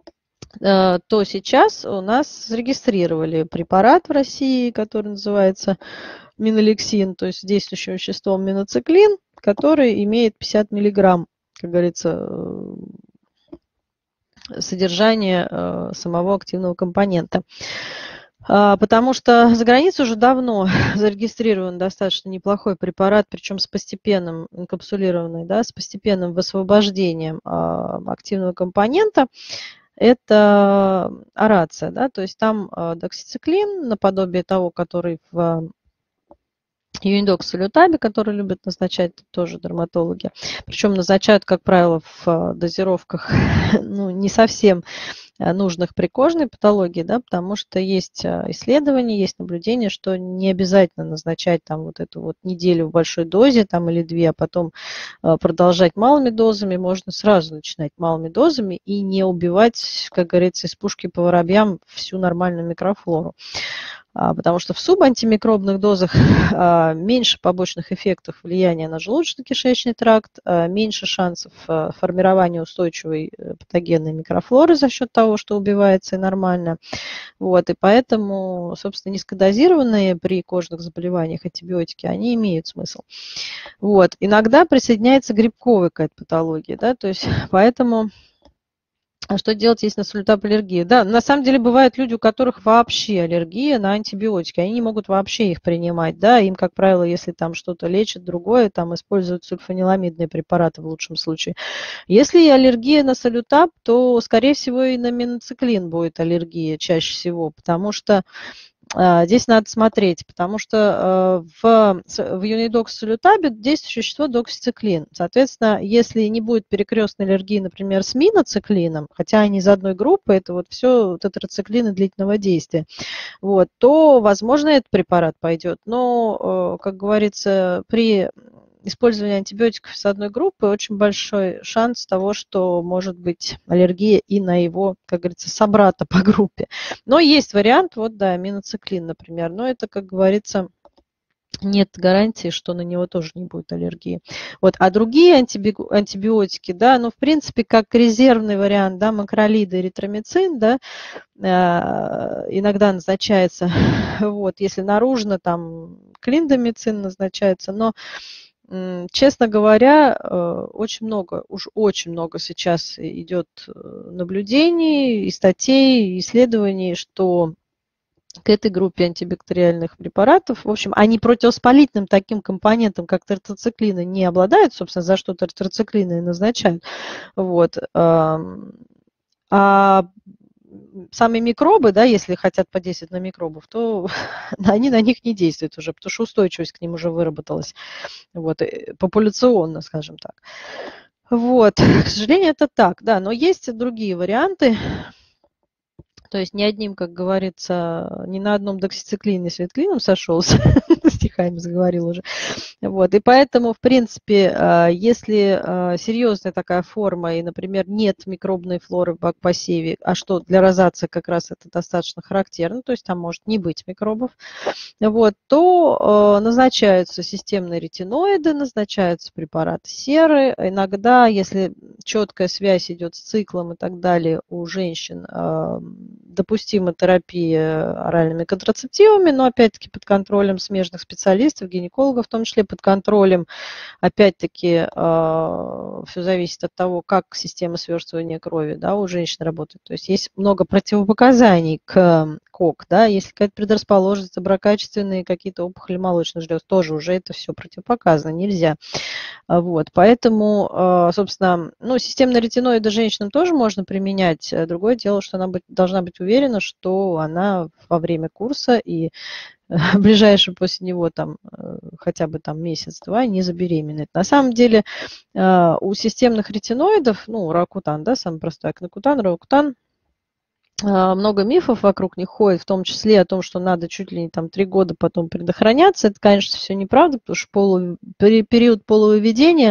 A: то сейчас у нас зарегистрировали препарат в России, который называется минолексин, то есть действующим веществом миноциклин, который имеет 50 миллиграмм, как говорится, содержание самого активного компонента. Потому что за границей уже давно зарегистрирован достаточно неплохой препарат, причем с постепенным, инкапсулированный, да, с постепенным высвобождением активного компонента. Это орация, да, то есть там доксициклин, наподобие того, который в юнидоксолютабе, который любят назначать тоже дерматологи. Причем назначают, как правило, в дозировках не совсем нужных при кожной патологии, да, потому что есть исследования, есть наблюдения, что не обязательно назначать там вот эту вот неделю в большой дозе там, или две, а потом продолжать малыми дозами. Можно сразу начинать малыми дозами и не убивать, как говорится, из пушки по воробьям всю нормальную микрофлору. Потому что в субантимикробных дозах меньше побочных эффектов влияния на желудочно-кишечный тракт, меньше шансов формирования устойчивой патогенной микрофлоры за счет того, что убивается и нормально. Вот, и поэтому, собственно, низкодозированные при кожных заболеваниях антибиотики, они имеют смысл. Вот. Иногда присоединяется грибковая какая-то патология, да, то есть поэтому А что делать, если на солютап аллергия? Да, на самом деле бывают люди, у которых вообще аллергия на антибиотики. Они не могут вообще их принимать. Да, им, как правило, если там что-то лечат другое, там используют сульфаниламидные препараты в лучшем случае. Если аллергия на солютап, то, скорее всего, и на миноциклин будет аллергия чаще всего, потому что здесь надо смотреть, потому что в юнидоксолютабе действующее вещество доксициклин. Соответственно, если не будет перекрестной аллергии, например, с миноциклином, хотя они из одной группы, это вот все тетрациклины длительного действия, вот, то, возможно, этот препарат пойдет. Но, как говорится, при использовании антибиотиков с одной группы очень большой шанс того, что может быть аллергия и на его, как говорится, собрата по группе. Но есть вариант, вот да, миноциклин, например, но это, как говорится, нет гарантии, что на него тоже не будет аллергии. Вот. А другие антибиотики, да, ну, в принципе, как резервный вариант, да, макролид и эритромицин, да, иногда назначается, вот, если наружно, там, клиндамицин назначается, но честно говоря, очень много сейчас идет наблюдений и статей, и исследований, что к этой группе антибактериальных препаратов, в общем, они противовоспалительным таким компонентом, как тетрациклины, не обладают, собственно, за что тетрациклины и назначают. Вот. А сами микробы, да, если хотят подействовать на микробов, то они на них не действуют уже, потому что устойчивость к ним уже выработалась, вот, популяционно, скажем так. Вот, к сожалению, это так, да, но есть и другие варианты. То есть ни одним, как говорится, ни на одном доксициклине с ветклином сошелся, стихами заговорил уже. Вот. И поэтому, в принципе, если серьезная такая форма и, например, нет микробной флоры в бакпосеве, а что для розации как раз это достаточно характерно, то есть там может не быть микробов, вот, то назначаются системные ретиноиды, назначаются препараты серы. Иногда, если четкая связь идет с циклом и так далее, у женщин допустима терапия оральными контрацептивами, но опять-таки под контролем смежных специалистов, гинекологов, в том числе под контролем, опять-таки, все зависит от того, как система сверстывания крови, да, у женщин работает. То есть есть много противопоказаний к КОК, да, если какая-то предрасположенность, доброкачественные какие-то опухоли молочных желез, тоже уже это все противопоказано, нельзя. Вот, поэтому, собственно, ну, системные ретиноиды женщинам тоже можно применять. Другое дело, что она должна быть уверена, что она во время курса и ближайший после него там хотя бы там месяц-два не забеременеет. На самом деле у системных ретиноидов, ну, ракутан, да, самый простой, акнокутан, ракутан, много мифов вокруг них ходит, в том числе о том, что надо чуть ли не там 3 года потом предохраняться. Это, конечно, все неправда, потому что период полувыведения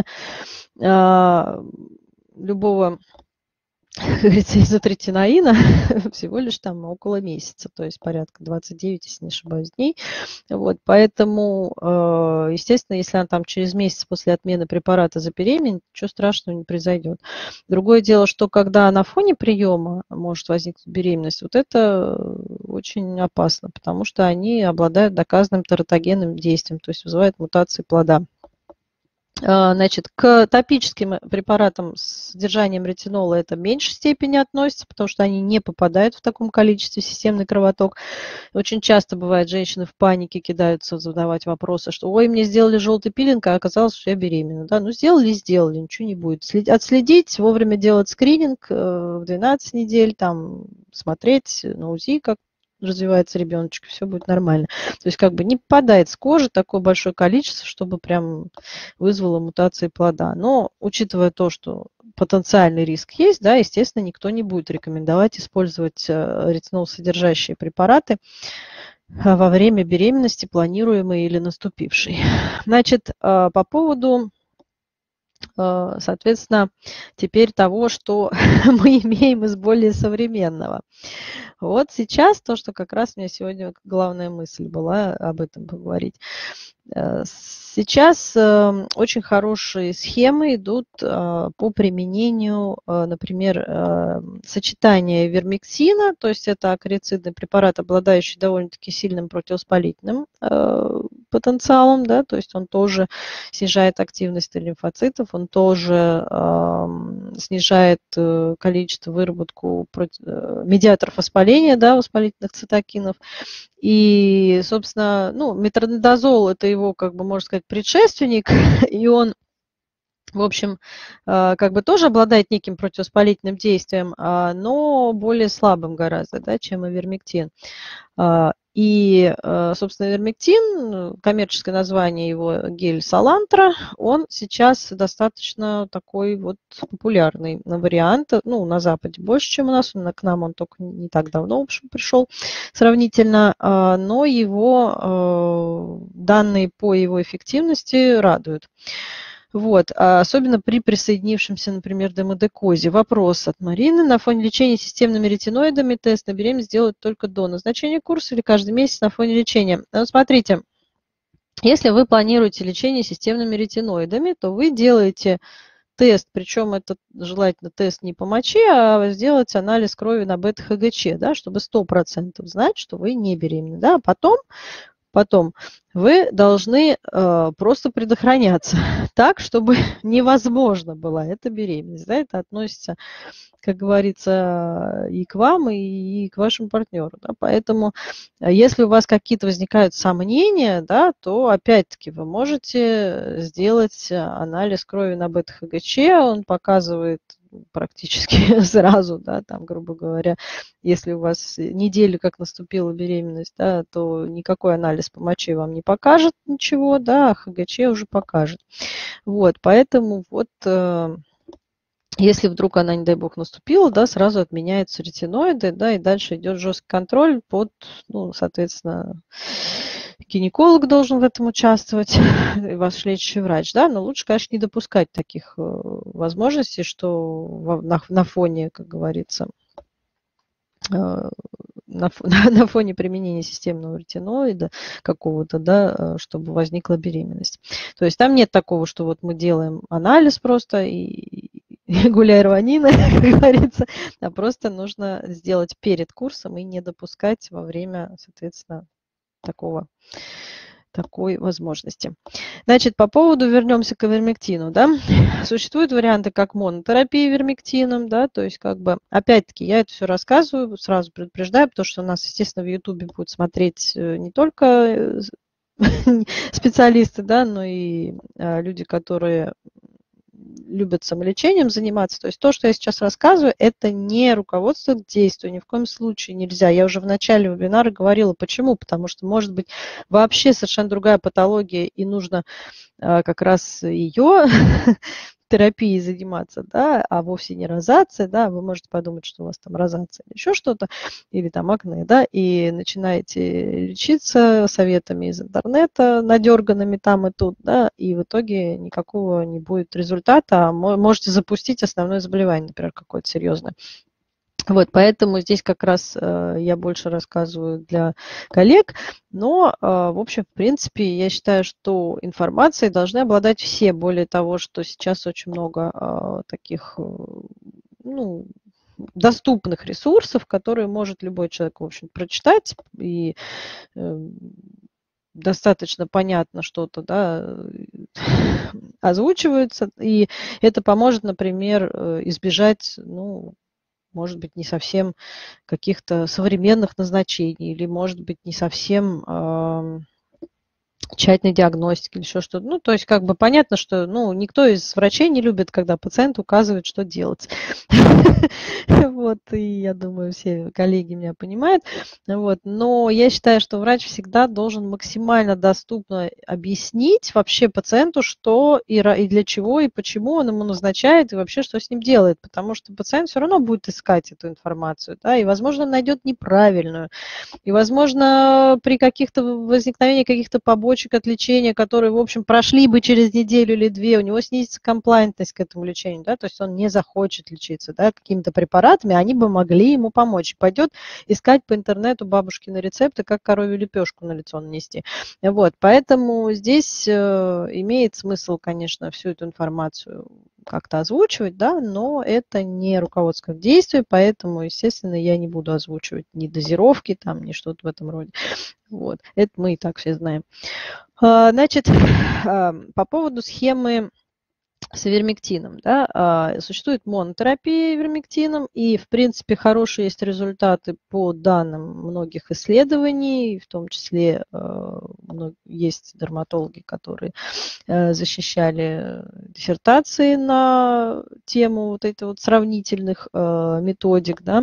A: любого, как говорится, изотретинаина всего лишь там около месяца, то есть порядка 29, если не ошибаюсь, дней. Вот, поэтому, естественно, если она там через месяц после отмены препарата забеременеет, ничего страшного не произойдет. Другое дело, что когда на фоне приема может возникнуть беременность, вот это очень опасно, потому что они обладают доказанным тератогенным действием, то есть вызывают мутации плода. Значит, к топическим препаратам с содержанием ретинола это в меньшей степени относится, потому что они не попадают в таком количестве в системный кровоток. Очень часто бывает, женщины в панике кидаются задавать вопросы, что ой, мне сделали желтый пилинг, а оказалось, что я беременна. Да? Ну, сделали, ничего не будет. Отследить, вовремя делать скрининг в 12 недель, там, смотреть на УЗИ, как развивается ребеночек, все будет нормально. То есть как бы не попадает с кожи такое большое количество, чтобы прям вызвало мутации плода. Но учитывая то, что потенциальный риск есть, да, естественно, никто не будет рекомендовать использовать ретинол-содержащие препараты во время беременности, планируемой или наступившей. Значит, по поводу, соответственно, теперь того, что мы имеем из более современного. Вот сейчас то, что как раз у меня сегодня главная мысль была об этом поговорить. Сейчас очень хорошие схемы идут по применению, например, сочетания вермексина, то есть это акарицидный препарат, обладающий довольно-таки сильным противовоспалительным потенциалом, да, то есть он тоже снижает активность лимфоцитов, он тоже снижает количество выработку медиаторов воспаления, да, воспалительных цитокинов. И, собственно, ну, метронидазол – это его, как бы, можно сказать, предшественник, и он, в общем, как бы тоже обладает неким противовоспалительным действием, но более слабым гораздо, да, чем ивермектин. И, собственно, ивермектин, коммерческое название его гель Салантра, он сейчас достаточно такой вот популярный вариант. Ну, на Западе больше, чем у нас. К нам он только не так давно, в общем, пришел сравнительно. Но его данные по его эффективности радуют. Вот. Особенно при присоединившемся, например, демодекозе. Вопрос от Марины. На фоне лечения системными ретиноидами тест на беременность делают только до назначения курса или каждый месяц на фоне лечения? Ну, смотрите, если вы планируете лечение системными ретиноидами, то вы делаете тест, причем это желательно тест не по моче, а сделать анализ крови на бета-ХГЧ, да, чтобы 100% знать, что вы не беременны. Да. Потом вы должны просто предохраняться так, чтобы невозможно была эта беременность. Да, это относится, как говорится, и к вам, и к вашему партнеру. Да. Поэтому, если у вас какие-то возникают сомнения, да, то опять-таки вы можете сделать анализ крови на бета-ХГЧ. Он показывает практически сразу, да, там, грубо говоря, если у вас неделю как наступила беременность, да, то никакой анализ по моче вам не покажет ничего, да, а ХГЧ уже покажет. Вот, поэтому вот если вдруг она, не дай бог, наступила, да, сразу отменяются ретиноиды, да, и дальше идет жесткий контроль под, ну, соответственно, гинеколог должен в этом участвовать, ваш лечащий врач, да, но лучше, конечно, не допускать таких возможностей, что на фоне, как говорится, на фоне применения системного ретиноида какого-то, да, чтобы возникла беременность. То есть там нет такого, что вот мы делаем анализ просто и гуляй рванина, как говорится, а просто нужно сделать перед курсом и не допускать во время, соответственно, такой возможности. Значит, по поводу, вернемся к ивермектину, да, существуют варианты как монотерапия ивермектином, да, то есть как бы, опять-таки, я это все рассказываю, сразу предупреждаю, потому что у нас, естественно, в Ютубе будут смотреть не только специалисты, да, но и люди, которые любят самолечением заниматься. То есть то, что я сейчас рассказываю, это не руководство к действию, ни в коем случае нельзя. Я уже в начале вебинара говорила, почему. Потому что может быть вообще совершенно другая патология, и нужно как раз ее терапией заниматься, да, а вовсе не розация, да, вы можете подумать, что у вас там розация или еще что-то, или там акне, да, и начинаете лечиться советами из интернета, надерганными там и тут, да, и в итоге никакого не будет результата, а можете запустить основное заболевание, например, какое-то серьезное. Вот, поэтому здесь как раз я больше рассказываю для коллег, но, в общем, в принципе, я считаю, что информацией должны обладать все. Более того, что сейчас очень много таких, ну, доступных ресурсов, которые может любой человек, в общем, прочитать, и достаточно понятно что-то, да, озвучивается, и это поможет, например, избежать, ну, может быть, не совсем каких-то современных назначений или, может быть, не совсем тщательной диагностики или еще что-то. Ну, то есть, как бы понятно, что, ну, никто из врачей не любит, когда пациент указывает, что делать. Вот, и я думаю, все коллеги меня понимают. Вот, но я считаю, что врач всегда должен максимально доступно объяснить вообще пациенту, что и для чего, и почему он ему назначает, и вообще, что с ним делает. Потому что пациент все равно будет искать эту информацию, да, и, возможно, найдет неправильную. И, возможно, при каких-то возникновении каких-то побочек от лечения, которые, в общем, прошли бы через неделю или две, у него снизится комплайнтность к этому лечению, да, то есть он не захочет лечиться, да, какими-то препаратами, они бы могли ему помочь. Пойдет искать по интернету бабушкины рецепты, как коровью лепешку на лицо нанести. Вот, поэтому здесь имеет смысл, конечно, всю эту информацию как-то озвучивать, да, но это не руководство к действию, поэтому, естественно, я не буду озвучивать ни дозировки, там, ни что-то в этом роде. Вот. Это мы и так все знаем. Значит, по поводу схемы с ивермектином. Да, существует монотерапия ивермектином, и, в принципе, хорошие есть результаты по данным многих исследований, в том числе есть дерматологи, которые защищали диссертации на тему вот этих вот сравнительных методик, да.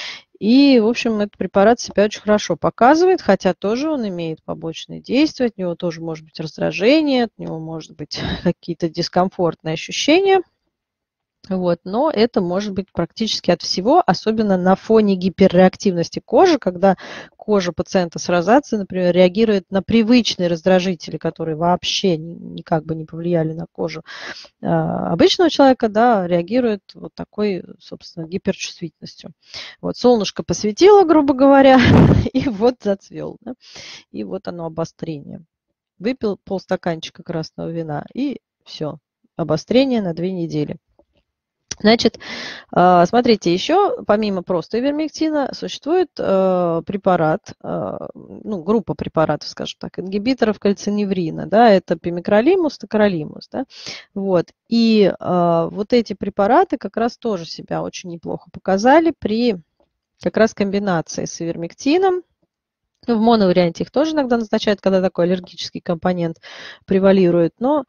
A: И, в общем, этот препарат себя очень хорошо показывает, хотя тоже он имеет побочные действия, от него тоже может быть раздражение, от него может быть какие-то дискомфортные ощущения. Вот, но это может быть практически от всего, особенно на фоне гиперреактивности кожи, когда кожа пациента с розацией, например, реагирует на привычные раздражители, которые вообще никак бы не повлияли на кожу обычного человека, да, реагирует вот такой, собственно, гиперчувствительностью. Вот солнышко посветило, грубо говоря, и вот зацвел, да, и вот оно обострение. Выпил полстаканчика красного вина, и все, обострение на 2 недели. Значит, смотрите, еще помимо просто ивермектина существует препарат, ну, группа препаратов, скажем так, ингибиторов кальциневрина, да, это пимекролимус, токаролимус, да, вот. И вот эти препараты как раз тоже себя очень неплохо показали при как раз комбинации с ивермектином. В моноварианте их тоже иногда назначают, когда такой аллергический компонент превалирует, но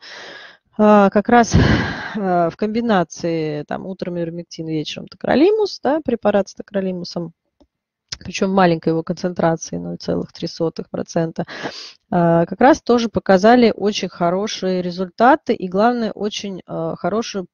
A: как раз в комбинации там, утром ивермектин, вечером токаролимус, да, препарат с токаролимусом, причем маленькой его концентрации, 0,03%, как раз тоже показали очень хорошие результаты и, главное, очень хорошую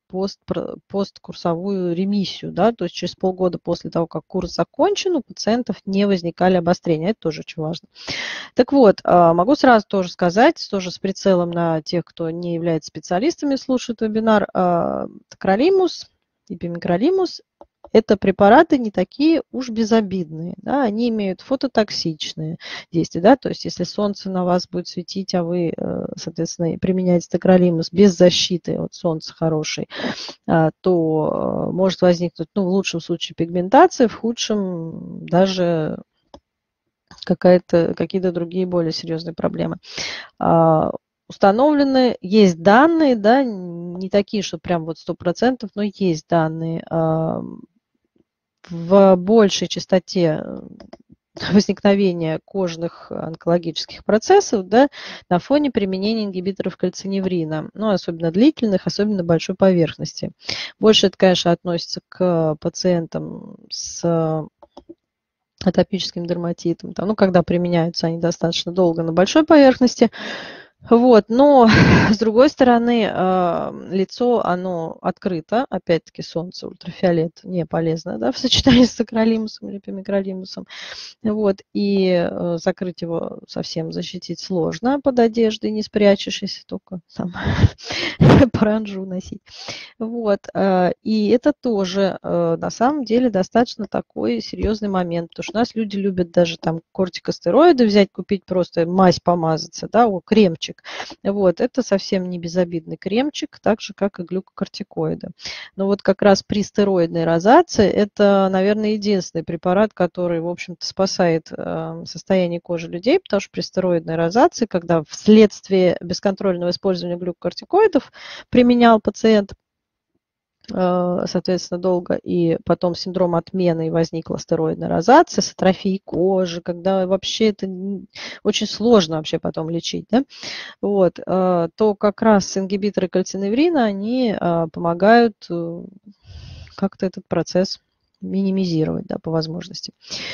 A: посткурсовую ремиссию. Да? То есть через полгода после того, как курс закончен, у пациентов не возникали обострения. Это тоже очень важно. Так вот, могу сразу тоже сказать, тоже с прицелом на тех, кто не является специалистами, слушает вебинар, токаролимус и пимекролимус – это препараты не такие уж безобидные, да, они имеют фототоксичные действия, да, то есть если солнце на вас будет светить, а вы, соответственно, применяете токаролимус без защиты от солнца хорошей, то может возникнуть, ну, в лучшем случае пигментация, в худшем даже какие-то другие более серьезные проблемы. Установлены, есть данные, да, не такие, что прям вот 100%, но есть данные в большей частоте возникновения кожных онкологических процессов, да, на фоне применения ингибиторов кальциневрина, ну, особенно длительных, особенно большой поверхности. Больше это, конечно, относится к пациентам с атопическим дерматитом, там, ну, когда применяются они достаточно долго на большой поверхности. Вот, но с другой стороны, лицо, оно открыто, опять-таки солнце, ультрафиолет не полезно, да, в сочетании с сакролимусом или пимекролимусом. Вот, и закрыть его совсем защитить сложно под одеждой, не спрячешь, если только там паранджу носить. Вот, и это тоже на самом деле достаточно такой серьезный момент, потому что у нас люди любят даже там кортикостероиды взять, купить просто мазь помазаться, да, кремчик. Вот, это совсем не безобидный кремчик, так же, как и глюкокортикоиды. Но вот как раз при стероидной розации это, наверное, единственный препарат, который, в общем-то, спасает состояние кожи людей, потому что при стероидной розации, когда вследствие бесконтрольного использования глюкокортикоидов применял пациент, соответственно, долго, и потом синдром отмены, и возникла стероидная розация с атрофией кожи, когда вообще это очень сложно вообще потом лечить, да? Вот, то как раз ингибиторы кальциневрина, они помогают как-то этот процесс минимизировать, да, по возможности.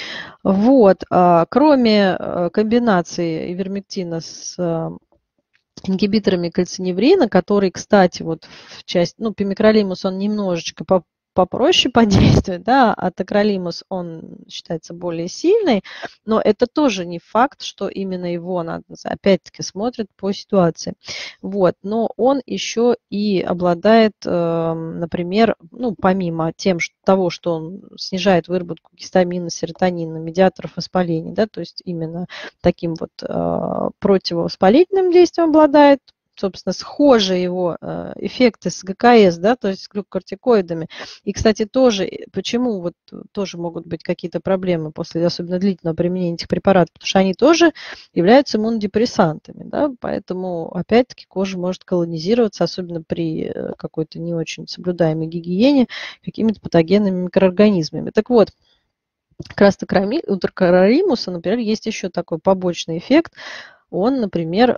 A: Вот, кроме комбинации ивермектина с ингибиторами кальциневрина, который, кстати, вот в части, ну, пимекролимус, он немножечко попроще подействует, да, а токаролимус, он считается более сильный, но это тоже не факт, что именно его надо, опять-таки, смотрят по ситуации. Вот, но он еще и обладает, например, ну, помимо того, что он снижает выработку гистамина, серотонина, медиаторов воспаления, да, то есть именно таким вот противовоспалительным действием обладает, собственно, схожи его эффекты с ГКС, да, то есть с глюкокортикоидами. И, кстати, тоже, почему вот тоже могут быть какие-то проблемы после особенно длительного применения этих препаратов, потому что они тоже являются иммунодепрессантами, да, поэтому, опять-таки, кожа может колонизироваться, особенно при какой-то не очень соблюдаемой гигиене, какими-то патогенными микроорганизмами. Так вот, как раз у тракораримуса, например, есть еще такой побочный эффект. Он, например,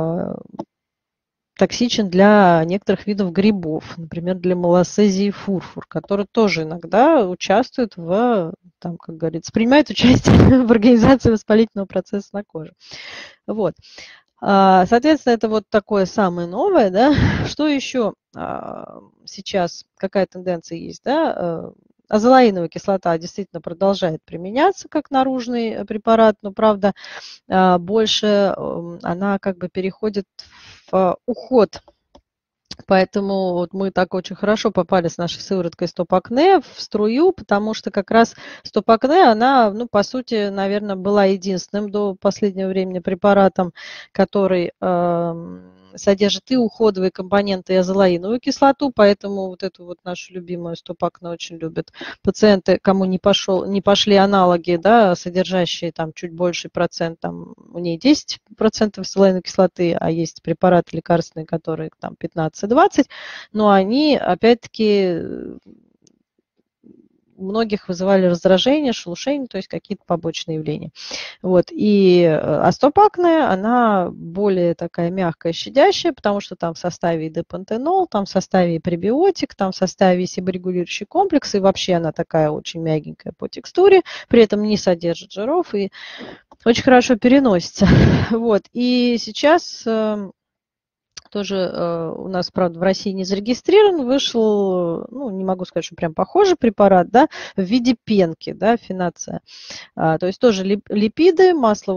A: токсичен для некоторых видов грибов, например, для малосезии фурфур, которые тоже иногда участвуют там, как говорится, принимают участие в организации воспалительного процесса на коже. Вот. Соответственно, это вот такое самое новое, да. Что еще сейчас, какая тенденция есть, да? Азолаиновая кислота действительно продолжает применяться как наружный препарат, но, правда, больше она как бы переходит в уход. Поэтому вот мы так очень хорошо попали с нашей сывороткой стоп-акне в струю, потому что как раз стоп-акне, она, ну, по сути, наверное, была единственным до последнего времени препаратом, который содержит и уходовые компоненты, и азолаиновую кислоту, поэтому вот эту вот нашу любимую стоп-акне очень любят пациенты, кому не пошли аналоги, да, содержащие там чуть больший процент, там у нее 10% азолаиновой кислоты, а есть препараты лекарственные, которые там 15-20, но они, опять-таки, у многих вызывали раздражение, шелушение, то есть какие-то побочные явления. Вот. И астопакне, она более такая мягкая, щадящая, потому что там в составе и депантенол, там в составе и пребиотик, там в составе и себорегулирующий комплекс, и вообще она такая очень мягенькая по текстуре, при этом не содержит жиров и очень хорошо переносится. Вот. И сейчас тоже у нас, правда, в России не зарегистрирован, вышел, ну, не могу сказать, что прям похожий препарат, да, в виде пенки, да, фенация. То есть тоже липиды, масло в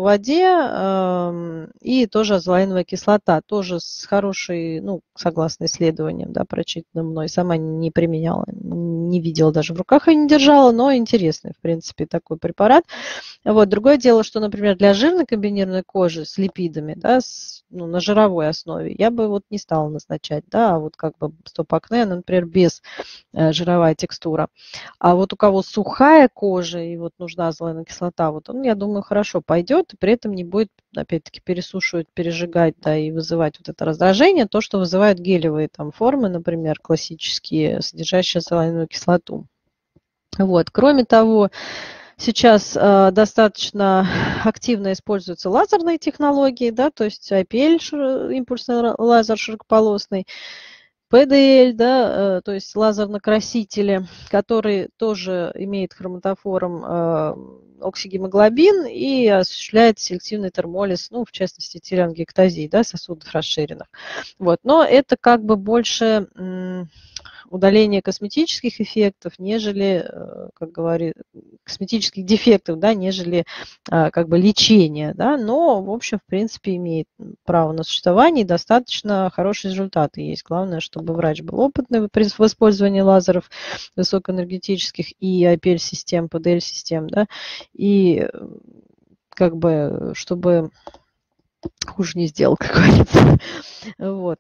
A: воде и тоже азолаиновая кислота, тоже с хорошей, ну, согласно исследованиям, да, прочитанным мной, сама не применяла, не видела, даже в руках и не держала, но интересный, в принципе, такой препарат. Вот. Другое дело, что, например, для жирной комбинированной кожи с липидами, да, ну, на жировой основе, я бы вот не стала назначать, да, а вот как бы стоп-акне, например, без жировая текстура. А вот у кого сухая кожа и вот нужна азолаиновая кислота, вот он, я думаю, хорошо пойдет и при этом не будет, опять-таки, пересушивать, пережигать, да, и вызывать вот это раздражение, то, что вызывают гелевые там формы, например, классические, содержащие азолаиновую кислоту. Вот. Кроме того, сейчас достаточно активно используются лазерные технологии, да, то есть IPL, импульсный лазер широкополосный, PDL, да, то есть лазернокрасители, который тоже имеет хроматофором оксигемоглобин и осуществляет селективный термолиз, ну, в частности, теленгектазии, да, сосудов расширенных. Вот. Но это как бы больше удаление косметических эффектов, нежели, как говорит, косметических дефектов, да, нежели как бы лечение, да, но, в общем, в принципе, имеет право на существование и достаточно хорошие результаты есть. Главное, чтобы врач был опытный при использовании лазеров высокоэнергетических и IPL-систем, PDL-систем, да, и как бы, чтобы хуже не сделал, как говорится. Вот.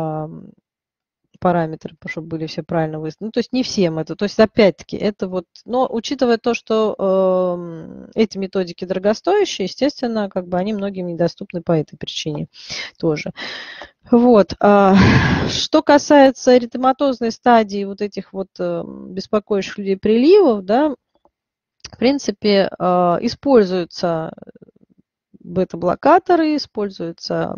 A: Параметры, чтобы были все правильно выставлены. Ну, то есть не всем это. То есть, опять-таки, это вот... Но учитывая то, что эти методики дорогостоящие, естественно, как бы они многим недоступны по этой причине тоже. Вот. Что касается эритематозной стадии вот этих вот беспокоящих людей приливов, да, в принципе, используются бета-блокаторы, используются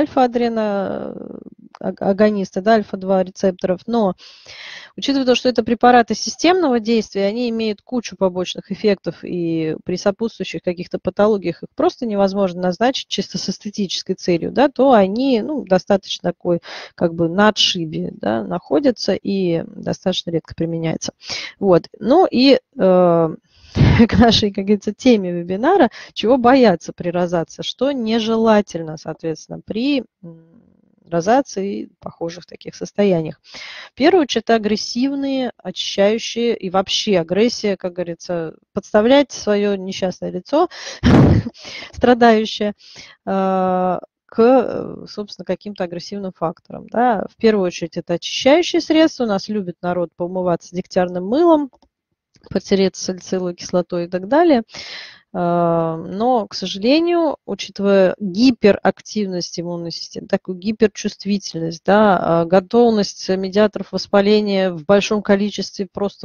A: альфа-адреногонисты, да, альфа-2 рецепторов, но учитывая то, что это препараты системного действия, они имеют кучу побочных эффектов, и при сопутствующих каких-то патологиях их просто невозможно назначить чисто с эстетической целью, да, то они, ну, достаточно такой, как бы на отшибе, да, находятся и достаточно редко применяются. Вот. Ну и к нашей, как говорится, теме вебинара, чего бояться при розации, что нежелательно, соответственно, при розации и похожих таких состояниях. В первую очередь, это агрессивные, очищающие и вообще агрессия, как говорится, подставлять свое несчастное лицо, страдающее, собственно, каким-то агрессивным факторам. Да. В первую очередь это очищающие средства. У нас любит народ поумываться дегтярным мылом, потереться салициловой кислотой и так далее. Но, к сожалению, учитывая гиперактивность иммунной системы, такую гиперчувствительность, да, готовность медиаторов воспаления в большом количестве просто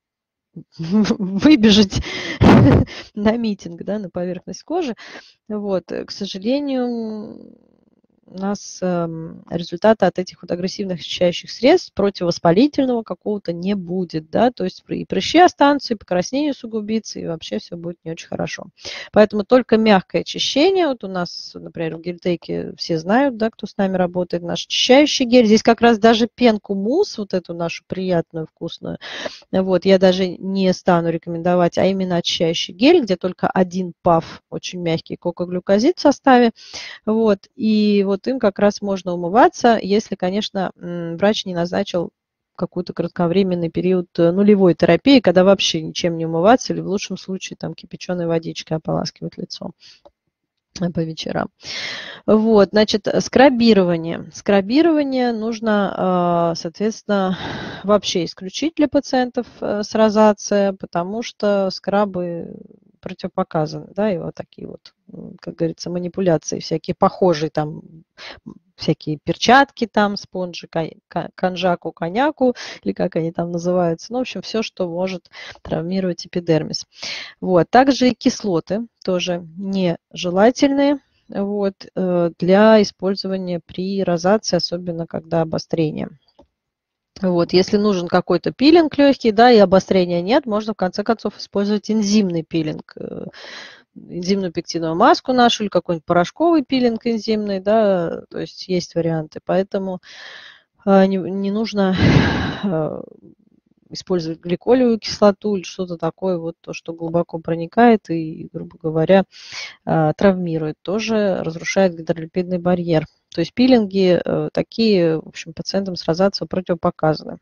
A: выбежать на митинг, да, на поверхность кожи, вот, к сожалению, у нас результата от этих вот агрессивных очищающих средств противовоспалительного какого-то не будет, да, то есть и прыщи останутся, и покраснение усугубится, и вообще все будет не очень хорошо. Поэтому только мягкое очищение, вот у нас, например, в гельтеке все знают, да, кто с нами работает, наш очищающий гель, здесь как раз даже пенку мусс, вот эту нашу приятную, вкусную, вот, я даже не стану рекомендовать, а именно очищающий гель, где только один паф, очень мягкий кокоглюкозид в составе, вот, и вот им как раз можно умываться, если, конечно, врач не назначил какой-то кратковременный период нулевой терапии, когда вообще ничем не умываться, или в лучшем случае там кипяченой водичкой ополаскивать лицо по вечерам. Вот, значит, скрабирование. Скрабирование нужно, соответственно, вообще исключить для пациентов с розацией, потому что скрабы противопоказаны, да, и вот такие вот, как говорится, манипуляции всякие похожие, там, всякие перчатки, там, спонжи, конжаку, коняку, или как они там называются, ну, в общем, все, что может травмировать эпидермис. Вот, также и кислоты тоже нежелательные, вот, для использования при розации, особенно когда обострение. Вот, если нужен какой-то пилинг легкий, да, и обострения нет, можно в конце концов использовать энзимный пилинг, энзимную пектиновую маску нашу или какой-нибудь порошковый пилинг энзимный, да, то есть есть варианты. Поэтому не нужно использовать гликолевую кислоту или что-то такое, вот то, что глубоко проникает и, грубо говоря, травмирует, тоже разрушает гидролипидный барьер. То есть пилинги такие, в общем, пациентам с розацией противопоказаны.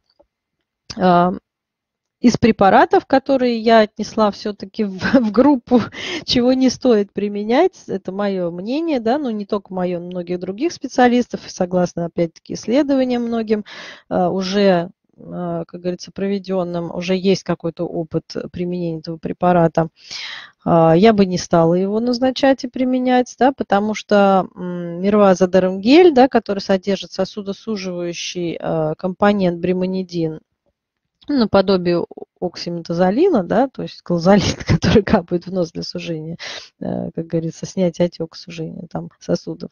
A: Из препаратов, которые я отнесла все-таки в группу, чего не стоит применять, это мое мнение, да, но не только мое, но многих других специалистов, согласно, опять-таки, исследованиям многим, уже, как говорится, проведенным, уже есть какой-то опыт применения этого препарата. Я бы не стала его назначать и применять, да, потому что мирвазодермгель, да, который содержит сосудосуживающий компонент бремонидин, наподобие оксиметазолина, да, то есть клозалин, который капает в нос для сужения, как говорится, снять отек, сужения там сосудов.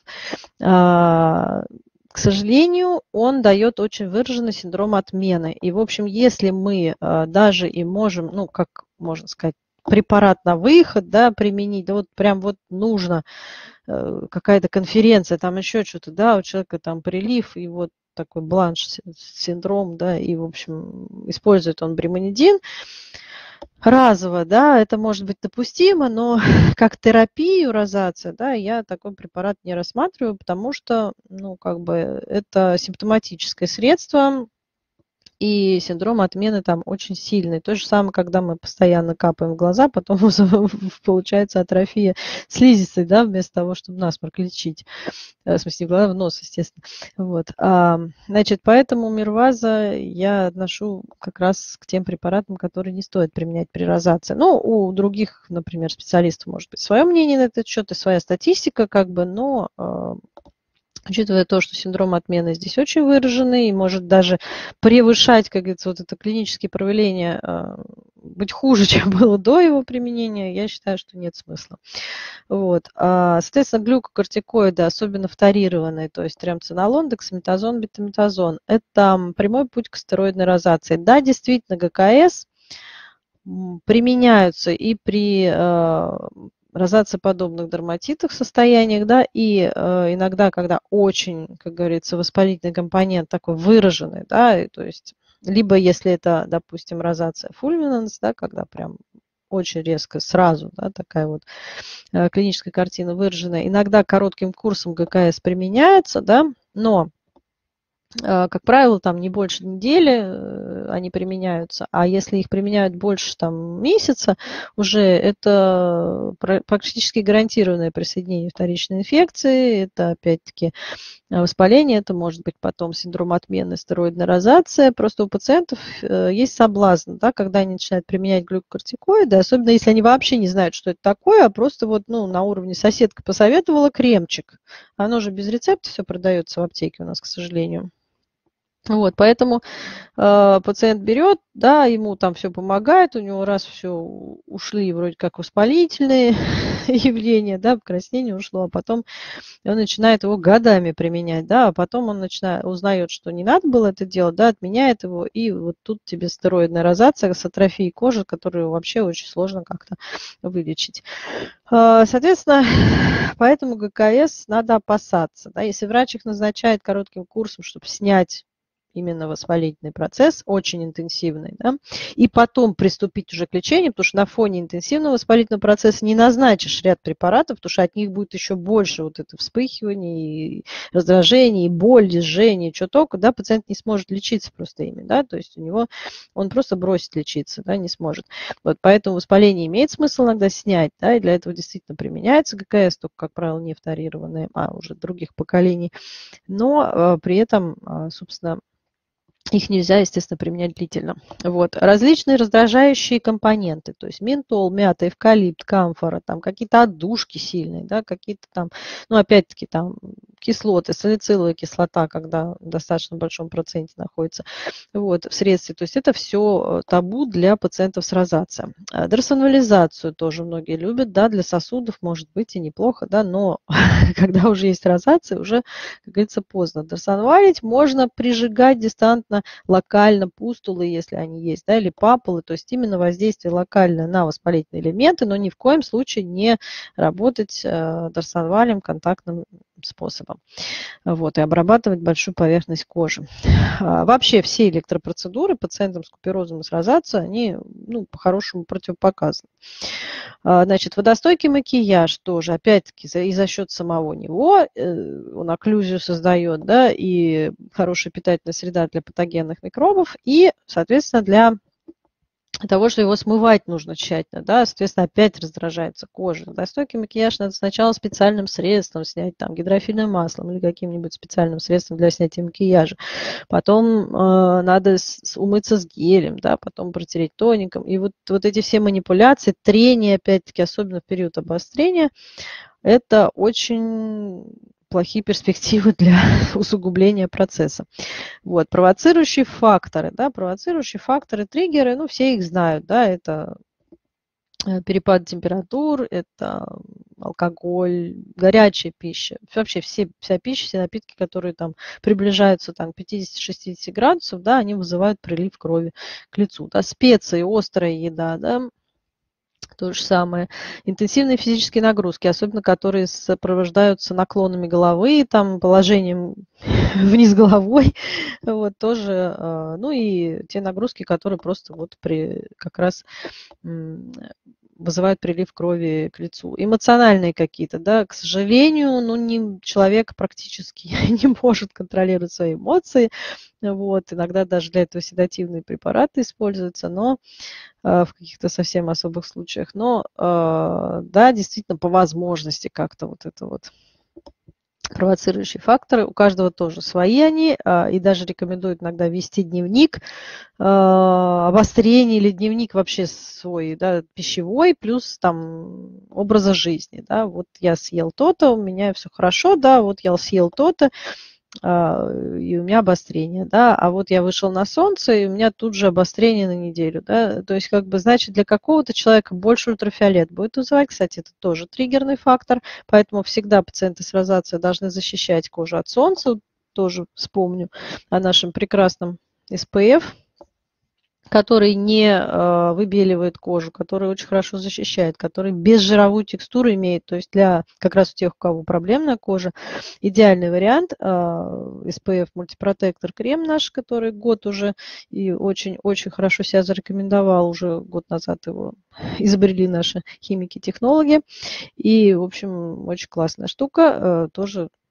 A: К сожалению, он дает очень выраженный синдром отмены. И, в общем, если мы даже и можем, ну, как можно сказать, препарат на выход, да, применить, да, вот прям вот нужно какая-то конференция, там еще что-то, да, у человека там прилив, и вот такой бланш-синдром, да, и, в общем, использует он бремонидин разово, да, это может быть допустимо, но как терапию розация, да, я такой препарат не рассматриваю, потому что, ну, как бы это симптоматическое средство, и синдром отмены там очень сильный. То же самое, когда мы постоянно капаем в глаза, потом получается атрофия слизистой, да, вместо того, чтобы насморк лечить. В смысле, не в глаза, в нос, естественно. Вот. Значит, поэтому мирваза я отношу как раз к тем препаратам, которые не стоит применять при розации. Ну, у других, например, специалистов может быть свое мнение на этот счет и своя статистика, как бы, но учитывая то, что синдром отмены здесь очень выраженный и может даже превышать, как говорится, вот это клинические проявления, быть хуже, чем было до его применения, я считаю, что нет смысла. Вот. Соответственно, глюкокортикоиды, особенно фторированные, то есть триамцинолон, дексаметазон, бетаметазон, это прямой путь к стероидной розации. Да, действительно, ГКС применяются и при розациоподобных дерматитах состояниях, да, и иногда, когда очень, как говорится, воспалительный компонент такой выраженный, да, и, то есть либо если это, допустим, розация фульминанс, да, когда прям очень резко сразу, да, такая вот клиническая картина выраженная, иногда коротким курсом ГКС применяется, да, но Как правило, там не больше недели они применяются, а если их применяют больше там, месяца, уже это практически гарантированное присоединение вторичной инфекции, это опять-таки воспаление, это может быть потом синдром отмены, стероидная розация. Просто у пациентов есть соблазн, да, когда они начинают применять глюкокортикоиды, особенно если они вообще не знают, что это такое, а просто вот, ну, на уровне соседка посоветовала кремчик. Оно же без рецепта все продается в аптеке у нас, к сожалению. Вот, поэтому пациент берет, да, ему там все помогает, у него раз все ушли вроде как воспалительные явления, да, покраснение ушло, а потом он начинает его годами применять, да, а потом он узнает, что не надо было это делать, да, отменяет его, и вот тут тебе стероидная розация с атрофией кожи, которую вообще очень сложно как-то вылечить. Соответственно, поэтому ГКС надо опасаться, да, если врач их назначает коротким курсом, чтобы снять именно воспалительный процесс, очень интенсивный, да, и потом приступить уже к лечению, потому что на фоне интенсивного воспалительного процесса не назначишь ряд препаратов, потому что от них будет еще больше вот это вспыхивание, и раздражение, и боль, и жжение, что только, да, пациент не сможет лечиться просто ими, да, то есть у него, он просто бросит лечиться, да, не сможет. Вот поэтому воспаление имеет смысл иногда снять, да, и для этого действительно применяется ГКС, только, как правило, не вторированные, а уже других поколений, но при этом, собственно, их нельзя, естественно, применять длительно. Вот. Различные раздражающие компоненты, то есть ментол, мята, эвкалипт, камфора, там какие-то отдушки сильные, да, какие-то там, ну, опять-таки, там кислоты, салициловая кислота, когда в достаточно большом проценте находится, вот, в средстве. То есть это все табу для пациентов с розацией. Дарсонализацию тоже многие любят, да, для сосудов может быть и неплохо, да, но когда уже есть розация, уже, как говорится, поздно. Дарсонвалить можно прижигать дистантно, локально пустулы, если они есть, да, или папулы, то есть именно воздействие локальное на воспалительные элементы, но ни в коем случае не работать дарсонвалем контактным способом. Вот, и обрабатывать большую поверхность кожи. Вообще все электропроцедуры пациентам с куперозом и с розацией, они, ну, по-хорошему противопоказаны. Значит, водостойкий макияж тоже, опять-таки, и за счет самого него, он окклюзию создает, да, и хорошая питательная среда для патогенных микробов, и, соответственно, для того, что его смывать нужно тщательно, да, соответственно, опять раздражается кожа. Водостойкий макияж надо сначала специальным средством снять, там, гидрофильным маслом или каким-нибудь специальным средством для снятия макияжа. Потом надо умыться с гелем, да, потом протереть тоником. И вот эти все манипуляции, трение, опять-таки, особенно в период обострения, это очень плохие перспективы для усугубления процесса. Вот, провоцирующие факторы, да, провоцирующие факторы, триггеры, ну, все их знают, да, это перепад температур, это алкоголь, горячая пища, вообще вся пища, все напитки, которые там приближаются там, к 50-60 градусов, да, они вызывают прилив крови к лицу. Да, специи, острая еда, да, то же самое. Интенсивные физические нагрузки, особенно которые сопровождаются наклонами головы, там, положением вниз головой, вот, тоже, ну и те нагрузки, которые просто вот как раз вызывают прилив крови к лицу. Эмоциональные какие-то, да, к сожалению, ну, человек практически не может контролировать свои эмоции, вот, иногда даже для этого седативные препараты используются, но в каких-то совсем особых случаях. Но, да, действительно, по возможности как-то вот это вот провоцирующие факторы. У каждого тоже свои они, и даже рекомендуют иногда вести дневник обострение или дневник вообще свой, да, пищевой, плюс там образа жизни. Да. Вот я съел то-то, у меня все хорошо, да, вот я съел то-то, и у меня обострение, да, а вот я вышел на солнце, и у меня тут же обострение на неделю, да, то есть, как бы, значит, для какого-то человека больше ультрафиолет будет вызывать, кстати, это тоже триггерный фактор, поэтому всегда пациенты с розацией должны защищать кожу от солнца, тоже вспомню о нашем прекрасном SPF, который не выбеливает кожу, который очень хорошо защищает, который безжировую текстуру имеет. То есть для как раз у тех, у кого проблемная кожа, идеальный вариант SPF мультипротектор крем наш, который год уже и очень-очень хорошо себя зарекомендовал. Уже год назад его изобрели наши химики-технологи. И, в общем, очень классная штука. Тоже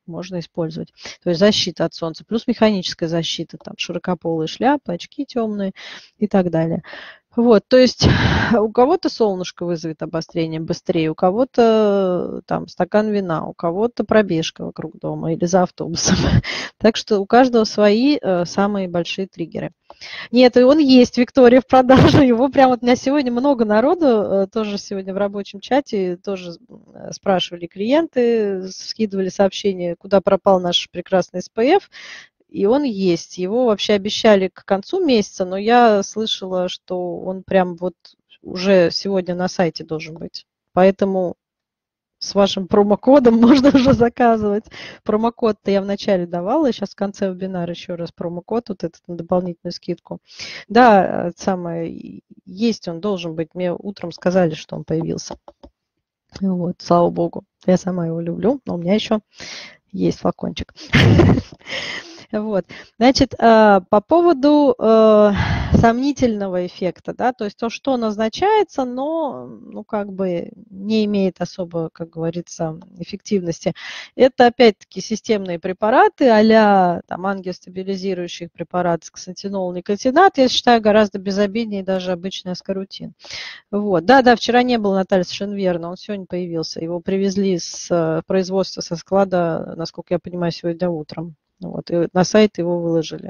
A: можно использовать. То есть защита от солнца, плюс механическая защита, там широкополые шляпы, очки темные и так далее. Вот, то есть у кого-то солнышко вызовет обострение быстрее, у кого-то там стакан вина, у кого-то пробежка вокруг дома или за автобусом. Так что у каждого свои самые большие триггеры. Нет, и он есть, Виктория, в продаже. Его прям вот у меня сегодня много народу, тоже сегодня в рабочем чате, тоже спрашивали клиенты, скидывали сообщения, куда пропал наш прекрасный SPF. И он есть. Его вообще обещали к концу месяца, но я слышала, что он прям вот уже сегодня на сайте должен быть. Поэтому с вашим промокодом можно уже заказывать. Промокод-то я вначале давала, сейчас в конце вебинара еще раз промокод, вот этот на дополнительную скидку. Да, самое, есть он должен быть. Мне утром сказали, что он появился. Вот, слава богу. Я сама его люблю, но у меня еще есть флакончик. Вот. Значит, по поводу сомнительного эффекта, да, то есть то, что назначается, но, ну, как бы не имеет особо, как говорится, эффективности. Это, опять-таки, системные препараты а-ля там ангиостабилизирующих препаратов, ксантинол, никотинат, я считаю, гораздо безобиднее даже обычный аскорутин. Вот. Да, вчера не было, Наталья, совершенно верно, он сегодня появился. Его привезли с производства, со склада, насколько я понимаю, сегодня утром. Вот, и на сайт его выложили.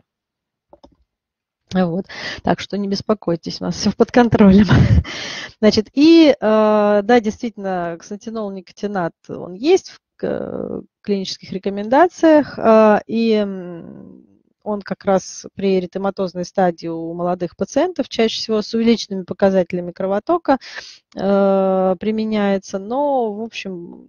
A: Вот. Так что не беспокойтесь, у нас все под контролем. Значит, и да, действительно, ксантинол, никотинат, он есть в клинических рекомендациях, и он как раз при эритематозной стадии у молодых пациентов, чаще всего с увеличенными показателями кровотока применяется, но, в общем,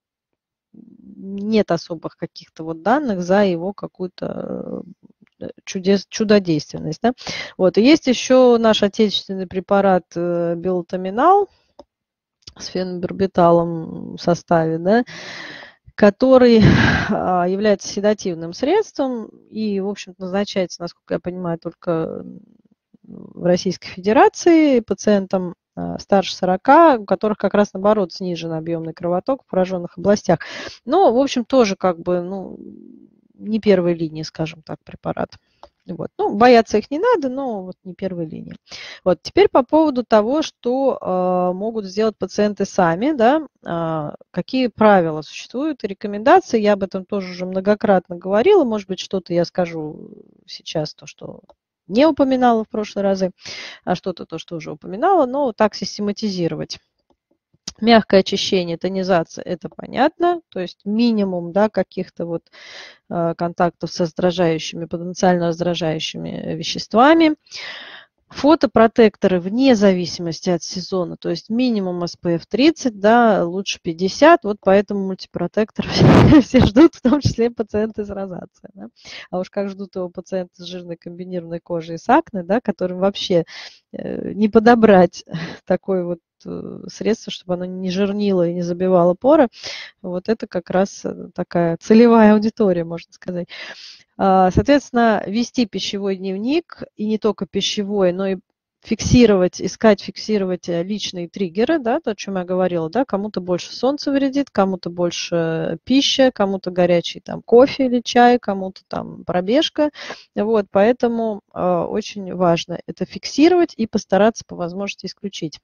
A: нет особых каких-то вот данных за его какую-то чудодейственность. Да? Вот. И есть еще наш отечественный препарат белотаминал с фенобарбиталом в составе, да, который является седативным средством и, в общем-то, назначается, насколько я понимаю, только в Российской Федерации пациентам старше 40, у которых как раз наоборот снижен объемный кровоток в пораженных областях. Но, в общем, тоже как бы, ну, не первой линии, скажем так, препарат. Вот. Ну, бояться их не надо, но вот не первой линии. Вот. Теперь по поводу того, что могут сделать пациенты сами, да, какие правила существуют и рекомендации. Я об этом тоже уже многократно говорила. Может быть, что-то я скажу сейчас, то, что не упоминала в прошлые разы, а что-то то, что уже упоминала, но так систематизировать. Мягкое очищение, тонизация, это понятно, то есть минимум, да, каких-то вот контактов с раздражающими, потенциально раздражающими веществами. Фотопротекторы вне зависимости от сезона, то есть минимум SPF 30, да, лучше 50, вот поэтому мультипротектор все ждут, в том числе пациенты с розацией. Да. А уж как ждут его пациенты с жирной комбинированной кожей и с акне, да, которым вообще не подобрать такое вот средство, чтобы оно не жирнило и не забивало поры. Вот это как раз такая целевая аудитория, можно сказать. Соответственно, вести пищевой дневник, и не только пищевой, но и искать, фиксировать личные триггеры, да, то, о чем я говорила, да, кому-то больше солнце вредит, кому-то больше пища, кому-то горячий там кофе или чай, кому-то там пробежка, вот, поэтому очень важно это фиксировать и постараться по возможности исключить.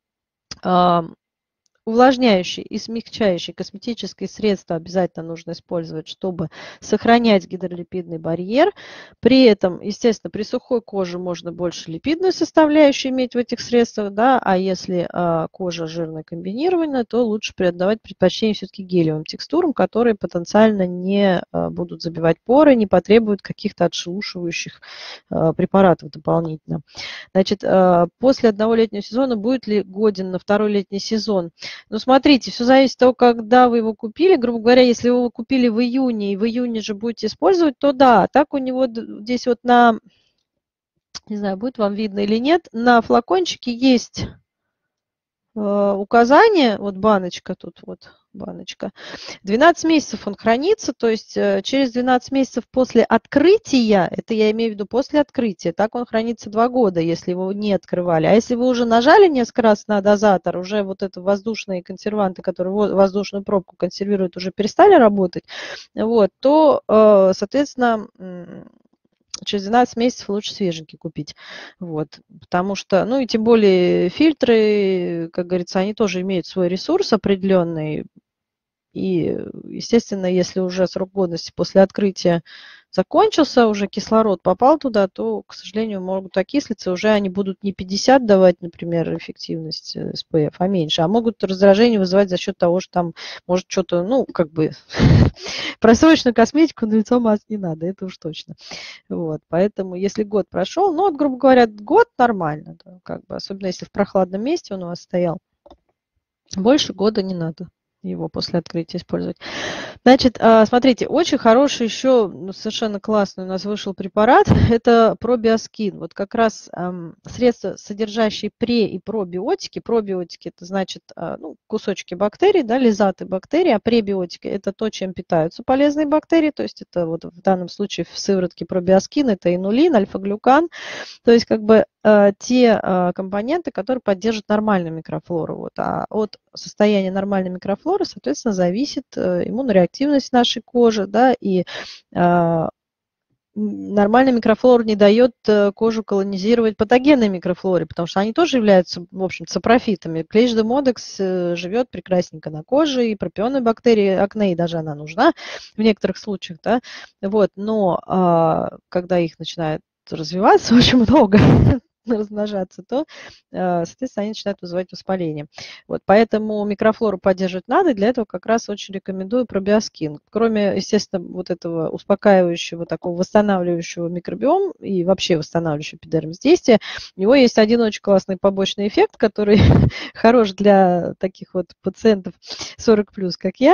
A: Увлажняющие и смягчающие косметические средства обязательно нужно использовать, чтобы сохранять гидролипидный барьер. При этом, естественно, при сухой коже можно больше липидную составляющую иметь в этих средствах, да, а если кожа жирная комбинированная, то лучше отдавать предпочтение все-таки гелевым текстурам, которые потенциально не будут забивать поры, не потребуют каких-то отшелушивающих препаратов дополнительно. Значит, после одного летнего сезона будет ли годен на второй летний сезон? Ну, смотрите, все зависит от того, когда вы его купили. Грубо говоря, если вы его купили в июне, и в июне же будете использовать, то да. Так у него здесь вот на, не знаю, будет вам видно или нет, на флакончике есть указание, вот баночка тут, вот баночка, 12 месяцев он хранится, то есть через 12 месяцев после открытия, это я имею в виду после открытия, так он хранится 2 года, если его не открывали. А если вы уже нажали несколько раз на дозатор, уже вот это воздушные консерванты, которые воздушную пробку консервируют, уже перестали работать, вот, то, соответственно, через 12 месяцев лучше свеженький купить. Вот. Потому что, ну и тем более фильтры, как говорится, они тоже имеют свой ресурс определенный. И, естественно, если уже срок годности после открытия закончился, уже кислород попал туда, то, к сожалению, могут окислиться. Уже они будут не 50 давать, например, эффективность SPF, а меньше. А могут раздражение вызывать за счет того, что там может что-то, ну, как бы, просроченную косметику на лицо мазать не надо, это уж точно. Вот, поэтому, если год прошел, ну, вот, грубо говоря, год нормально, да, как бы, особенно если в прохладном месте он у вас стоял, больше года не надо его после открытия использовать. Значит, смотрите, очень хороший еще, совершенно классный у нас вышел препарат, это пробиоскин. Вот как раз средства, содержащие пре- и пробиотики. Пробиотики – это значит ну, кусочки бактерий, да, лизаты бактерий, а пребиотики – это то, чем питаются полезные бактерии, то есть это вот в данном случае в сыворотке пробиоскин, это инулин, альфа-глюкан, то есть как бы те компоненты, которые поддерживают нормальную микрофлору. Вот. А от состояния нормальной микрофлоры, соответственно, зависит иммунореактивность нашей кожи, да, и нормальная микрофлора не дает кожу колонизировать патогенной микрофлоре, потому что они тоже являются, в общем, сапрофитами. Клещ демодекс живет прекрасненько на коже, и пропионные бактерии, акне, и даже она нужна в некоторых случаях, да, вот, но когда их начинает развиваться очень много, размножаться, то, соответственно, они начинают вызывать воспаление. Вот, поэтому микрофлору поддерживать надо, и для этого как раз очень рекомендую пробиоскин. Кроме, естественно, вот этого успокаивающего, такого восстанавливающего микробиом и вообще восстанавливающего эпидермис действия, у него есть один очень классный побочный эффект, который хорош для таких вот пациентов 40+, как я,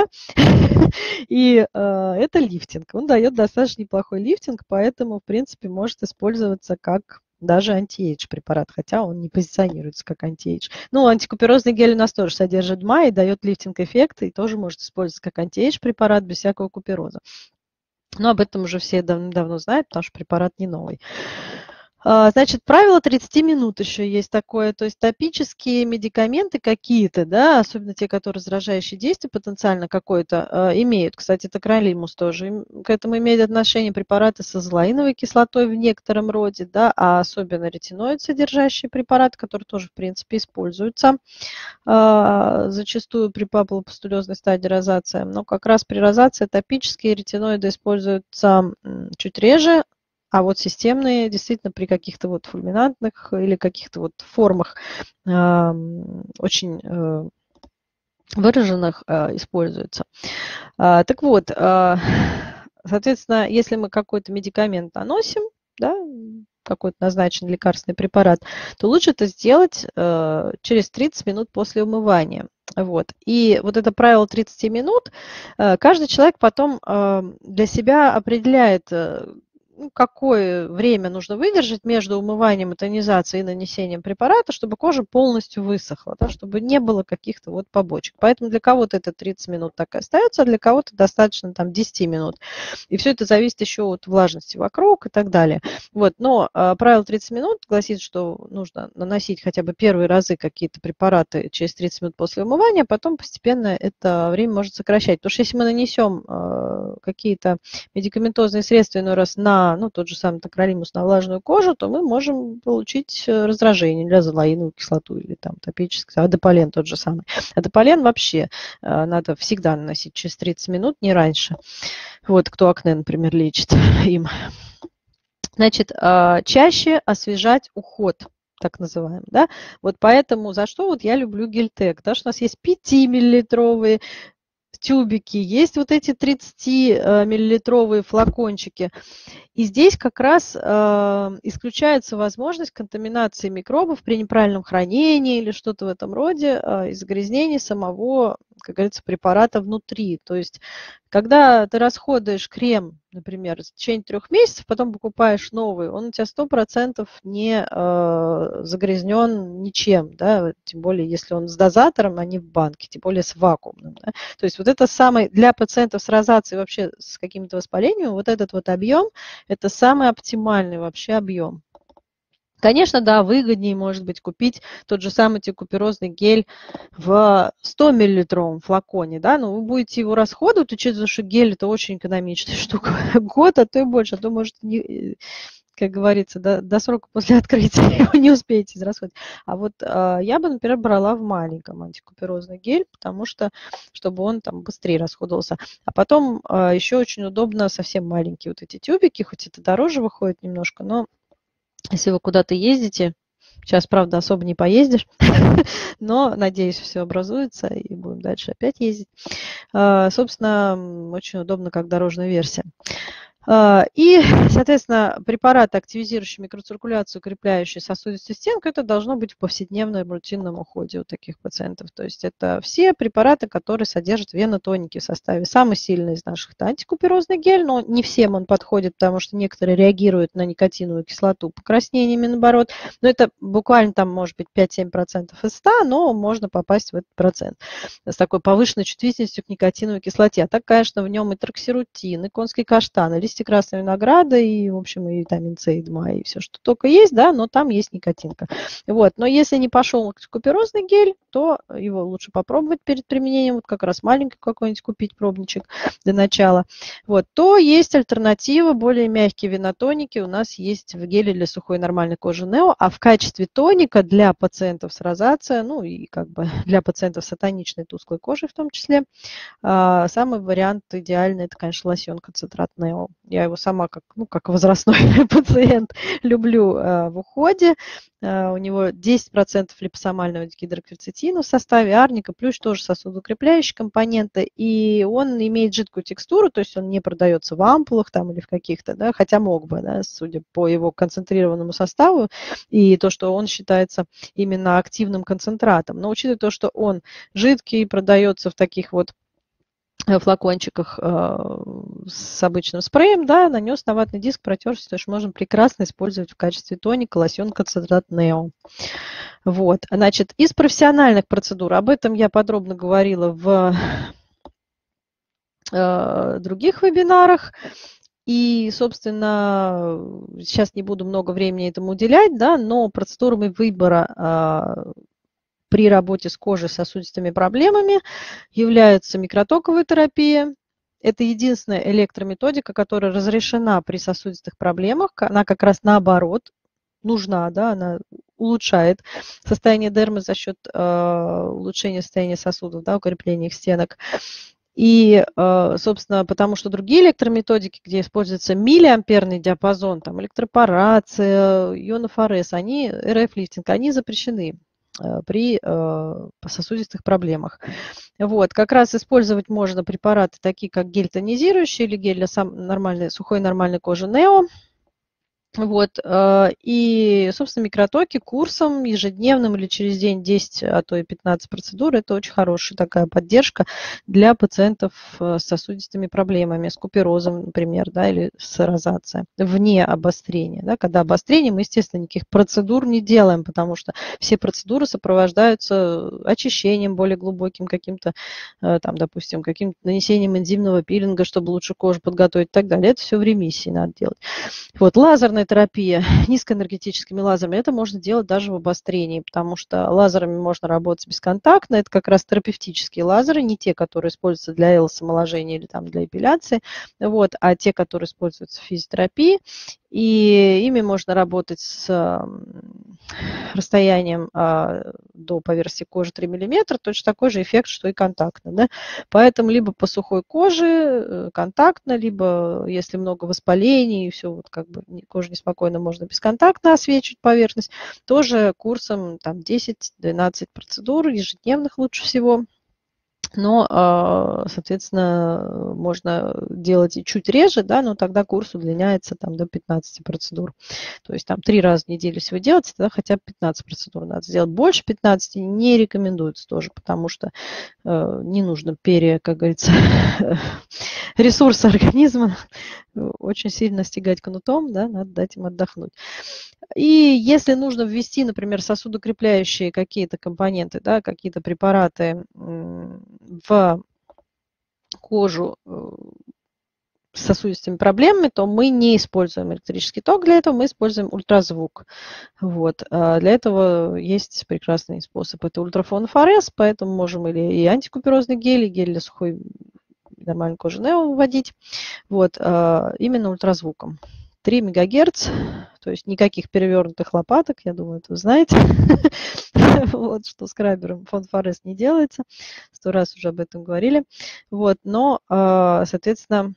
A: и это лифтинг. Он дает достаточно неплохой лифтинг, поэтому, в принципе, может использоваться как даже антиэйдж препарат, хотя он не позиционируется как антиэйдж. Ну, антикуперозный гель у нас тоже содержит ДМА и дает лифтинг-эффект, и тоже может использоваться как антиэйдж препарат без всякого купероза. Но об этом уже все давно знают, потому что препарат не новый. Значит, правило 30 минут еще есть такое, то есть топические медикаменты какие-то, да, особенно те, которые раздражающие действие потенциально какое-то имеют. Кстати, токролимус тоже к этому имеет отношение, препараты с азолаиновой кислотой в некотором роде, да, а особенно ретиноид содержащий препарат, который тоже, в принципе, используется зачастую при папулопустулезной стадии розации. Но как раз при розации топические ретиноиды используются чуть реже, а вот системные действительно при каких-то вот фульминантных или каких-то вот формах очень выраженных используются. Так вот, соответственно, если мы какой-то медикамент наносим, да, какой-то назначенный лекарственный препарат, то лучше это сделать через 30 минут после умывания. Вот. И вот это правило 30 минут, каждый человек потом для себя определяет, какое время нужно выдержать между умыванием, тонизацией и нанесением препарата, чтобы кожа полностью высохла, да, чтобы не было каких-то вот побочек. Поэтому для кого-то это 30 минут так и остается, а для кого-то достаточно там 10 минут. И все это зависит еще от влажности вокруг и так далее. Вот. Но правило 30 минут гласит, что нужно наносить хотя бы первые разы какие-то препараты через 30 минут после умывания, а потом постепенно это время может сокращать. Потому что если мы нанесем какие-то медикаментозные средства иной раз на, ну, тот же самый токролимус на влажную кожу, то мы можем получить раздражение или азолаиновую кислоту, или там топический, адеполен тот же самый. Адеполен вообще надо всегда наносить через 30 минут, не раньше. Вот кто акне, например, лечит им. Значит, чаще освежать уход, так называемый, да. Вот поэтому за что вот я люблю Гельтек, да, что у нас есть 5-миллилитровые тюбики, есть вот эти 30-миллилитровые флакончики. И здесь как раз исключается возможность контаминации микробов при неправильном хранении или что-то в этом роде, и загрязнения самого как говорится, препарата внутри. То есть, когда ты расходуешь крем, например, в течение 3 месяцев, потом покупаешь новый, он у тебя 100% не загрязнен ничем, да, тем более, если он с дозатором, а не в банке, тем более с вакуумным. Да. То есть вот это самый, для пациентов с розацией вообще с каким-то воспалением, вот этот вот объем, это самый оптимальный вообще объем. Конечно, да, выгоднее, может быть, купить тот же самый текуперозный гель в 100-миллилитровом флаконе, да, но вы будете его расходовать, учитывая, что гель – это очень экономичная штука, год, а то и больше, а то, может, не, как говорится, до срока после открытия его не успеете израсходовать. А вот я бы, например, брала в маленьком антикуперозный гель, потому что, чтобы он там быстрее расходовался. А потом еще очень удобно совсем маленькие вот эти тюбики, хоть это дороже выходит немножко, но если вы куда-то ездите, сейчас, правда, особо не поездишь, но, надеюсь, все образуется и будем дальше опять ездить. Собственно, очень удобно, как дорожная версия. И, соответственно, препараты, активизирующие микроциркуляцию, укрепляющие сосудистую стенку, это должно быть в повседневном рутинном уходе у таких пациентов. То есть это все препараты, которые содержат венотоники в составе. Самый сильный из наших – это антикуперозный гель, но не всем он подходит, потому что некоторые реагируют на никотиновую кислоту покраснениями, наоборот. Но это буквально там может быть 5-7% из 100, но можно попасть в этот процент с такой повышенной чувствительностью к никотиновой кислоте. А так, конечно, в нем и троксирутин, и конский каштан, и листья красной винограда, и, в общем, и витамин С, и ДМА, и все, что только есть, да, но там есть никотинка. Вот. Но если не пошел куперозный гель, то его лучше попробовать перед применением, вот как раз маленький какой-нибудь купить пробничек для начала. Вот. То есть альтернатива, более мягкие венотоники у нас есть в геле для сухой нормальной кожи Нео, а в качестве тоника для пациентов с розацией, ну и как бы для пациентов с атоничной тусклой кожей в том числе, самый вариант идеальный – это, конечно, лосьон-концентрат Нео. Я его сама, как возрастной пациент, люблю в уходе. У него 10% липосомального гидрокверцетина в составе, арника, плюс тоже сосудоукрепляющие компоненты. И он имеет жидкую текстуру, то есть он не продается в ампулах там, или в каких-то, да, хотя мог бы, да, судя по его концентрированному составу, и то, что он считается именно активным концентратом. Но учитывая то, что он жидкий, продается в таких вот флакончиках с обычным спреем, да, нанес на ватный диск, протерся, то есть можно прекрасно использовать в качестве тоника лосьон-концентрат Нео. Вот, значит, из профессиональных процедур, об этом я подробно говорила в других вебинарах, и, собственно, сейчас не буду много времени этому уделять, да, но процедурами выбора при работе с кожей с сосудистыми проблемами является микротоковая терапия. Это единственная электрометодика, которая разрешена при сосудистых проблемах. Она как раз наоборот нужна, да, она улучшает состояние дермы за счет улучшения состояния сосудов, да, укрепления их стенок. И, собственно, потому что другие электрометодики, где используется миллиамперный диапазон, там электропорация, ионофорез, они, РФ-лифтинг, они запрещены при сосудистых проблемах. Вот, как раз использовать можно препараты, такие как гель тонизирующий или гель для сухой нормальной кожи Нео. Вот, и, собственно, микротоки курсом ежедневным или через день 10, а то и 15 процедур – это очень хорошая такая поддержка для пациентов с сосудистыми проблемами, с куперозом, например, да, или с розацией, вне обострения. Да. Когда обострение, мы, естественно, никаких процедур не делаем, потому что все процедуры сопровождаются очищением более глубоким каким-то, там, допустим, каким-то нанесением энзимного пилинга, чтобы лучше кожу подготовить и так далее. Это все в ремиссии надо делать. Вот, лазерная терапия низкоэнергетическими лазерами, это можно делать даже в обострении, потому что лазерами можно работать бесконтактно, это как раз терапевтические лазеры, не те, которые используются для элосомоложения или там для эпиляции, вот, а те, которые используются в физиотерапии, и ими можно работать с расстоянием до поверхности кожи 3 мм, точно такой же эффект, что и контактно. Да? Поэтому либо по сухой коже контактно, либо если много воспалений, и все вот как бы кожа неспокойна, можно бесконтактно освечивать поверхность, тоже курсом там 10-12 процедур ежедневных лучше всего. Но, соответственно, можно делать и чуть реже, да, но тогда курс удлиняется там до 15 процедур. То есть там 3 раза в неделю, если вы делаете, тогда хотя бы 15 процедур надо сделать. Больше 15 не рекомендуется тоже, потому что не нужно как говорится, ресурсы организма очень сильно стягать кнутом, да, надо дать им отдохнуть. И если нужно ввести, например, сосудокрепляющие какие-то компоненты, да, какие-то препараты в кожу с сосудистыми проблемами, то мы не используем электрический ток для этого, мы используем ультразвук. Вот. А для этого есть прекрасный способ. Это ультрафонфорез, поэтому можем или и антикуперозный гель, и гель для сухой нормальной кожи Нео вводить. Вот. Именно ультразвуком. 3 МГц, то есть никаких перевернутых лопаток, я думаю, это вы знаете, вот, что скрабером фонфорез не делается, 100 раз уже об этом говорили, вот, но, соответственно,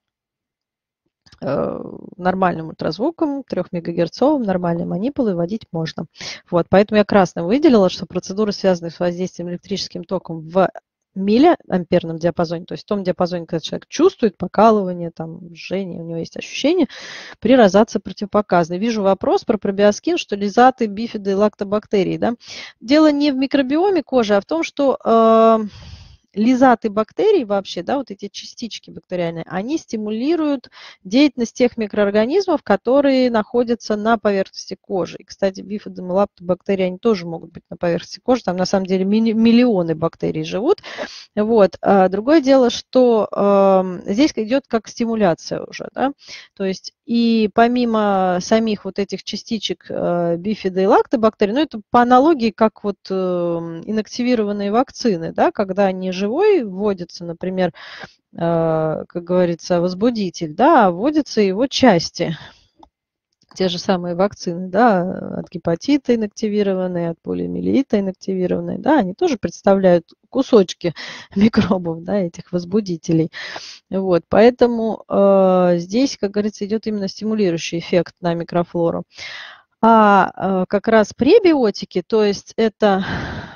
A: нормальным ультразвуком, 3 мегагерцовым, нормальной манипулой вводить можно. Вот, поэтому я красно выделила, что процедуры, связанные с воздействием электрическим током в миллиамперном диапазоне, то есть в том диапазоне, когда человек чувствует покалывание, там, жжение, у него есть ощущение, при розации противопоказаны. Вижу вопрос про пробиоскин, что лизаты, бифиды и лактобактерии. Да? Дело не в микробиоме кожи, а в том, что лизаты бактерий вообще, да, вот эти частички бактериальные, они стимулируют деятельность тех микроорганизмов, которые находятся на поверхности кожи. И, кстати, бифиды и лактобактерии, они тоже могут быть на поверхности кожи, там на самом деле миллионы бактерий живут. Вот. Другое дело, что здесь идет как стимуляция уже, да, то есть и помимо самих вот этих частичек бифида и лактобактерий, ну это по аналогии как вот инактивированные вакцины, да, когда не живой вводится, например, как говорится, возбудитель, да, а вводятся его части. Те же самые вакцины, да, от гепатита инактивированные, от полиомиелита инактивированные, да, они тоже представляют кусочки микробов, да, этих возбудителей. Вот, поэтому здесь, как говорится, идет именно стимулирующий эффект на микрофлору. А как раз пребиотики, то есть это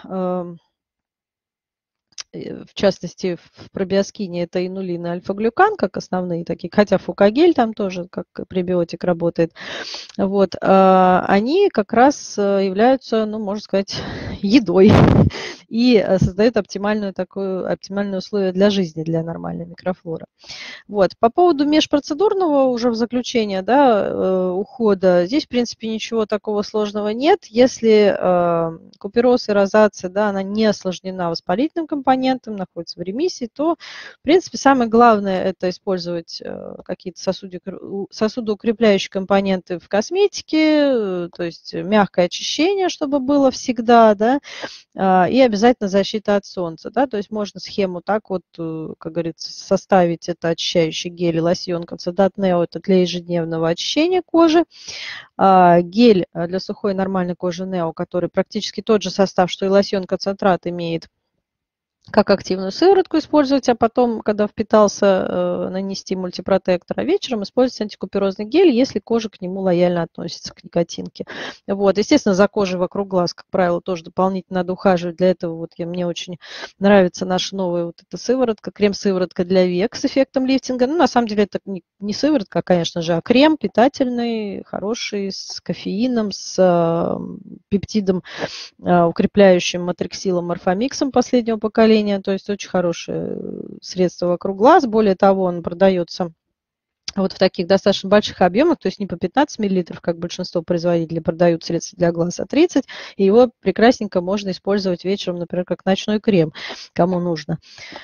A: в частности, в пробиоскине это инулин и альфа-глюкан, как основные такие, хотя фукагель там тоже как пребиотик работает. Вот, они как раз являются, ну, можно сказать, едой и создают оптимальные условия для жизни, для нормальной микрофлоры. Вот. По поводу межпроцедурного уже в заключение, да, ухода, здесь, в принципе, ничего такого сложного нет. Если купероз и розация, да, она не осложнена воспалительным компонентом, находится в ремиссии, то, в принципе, самое главное – это использовать какие-то сосудоукрепляющие компоненты в косметике, то есть мягкое очищение, чтобы было всегда, да, и обязательно защита от солнца, да, то есть можно схему так вот, как говорится, составить. Это очищающий гель и лосьон Концентрат Нео, это для ежедневного очищения кожи. Гель для сухой нормальной кожи Нео, который практически тот же состав, что и лосьон Концентрат, имеет, как активную сыворотку использовать, а потом, когда впитался, нанести мультипротектор, а вечером использовать антикуперозный гель, если кожа к нему лояльно относится, к никотинке. Вот. Естественно, за кожей вокруг глаз, как правило, тоже дополнительно надо ухаживать. Для этого вот мне очень нравится наша новая вот эта сыворотка, крем-сыворотка для век с эффектом лифтинга. Ну, на самом деле, это не сыворотка, конечно же, а крем питательный, хороший, с кофеином, с пептидом, укрепляющим матриксилом морфомиксом последнего поколения. То есть очень хорошее средство вокруг глаз. Более того, он продается вот в таких достаточно больших объемах, то есть не по 15 миллилитров, как большинство производителей продают средства для глаз, а 30. И его прекрасненько можно использовать вечером, например, как ночной крем, кому нужно.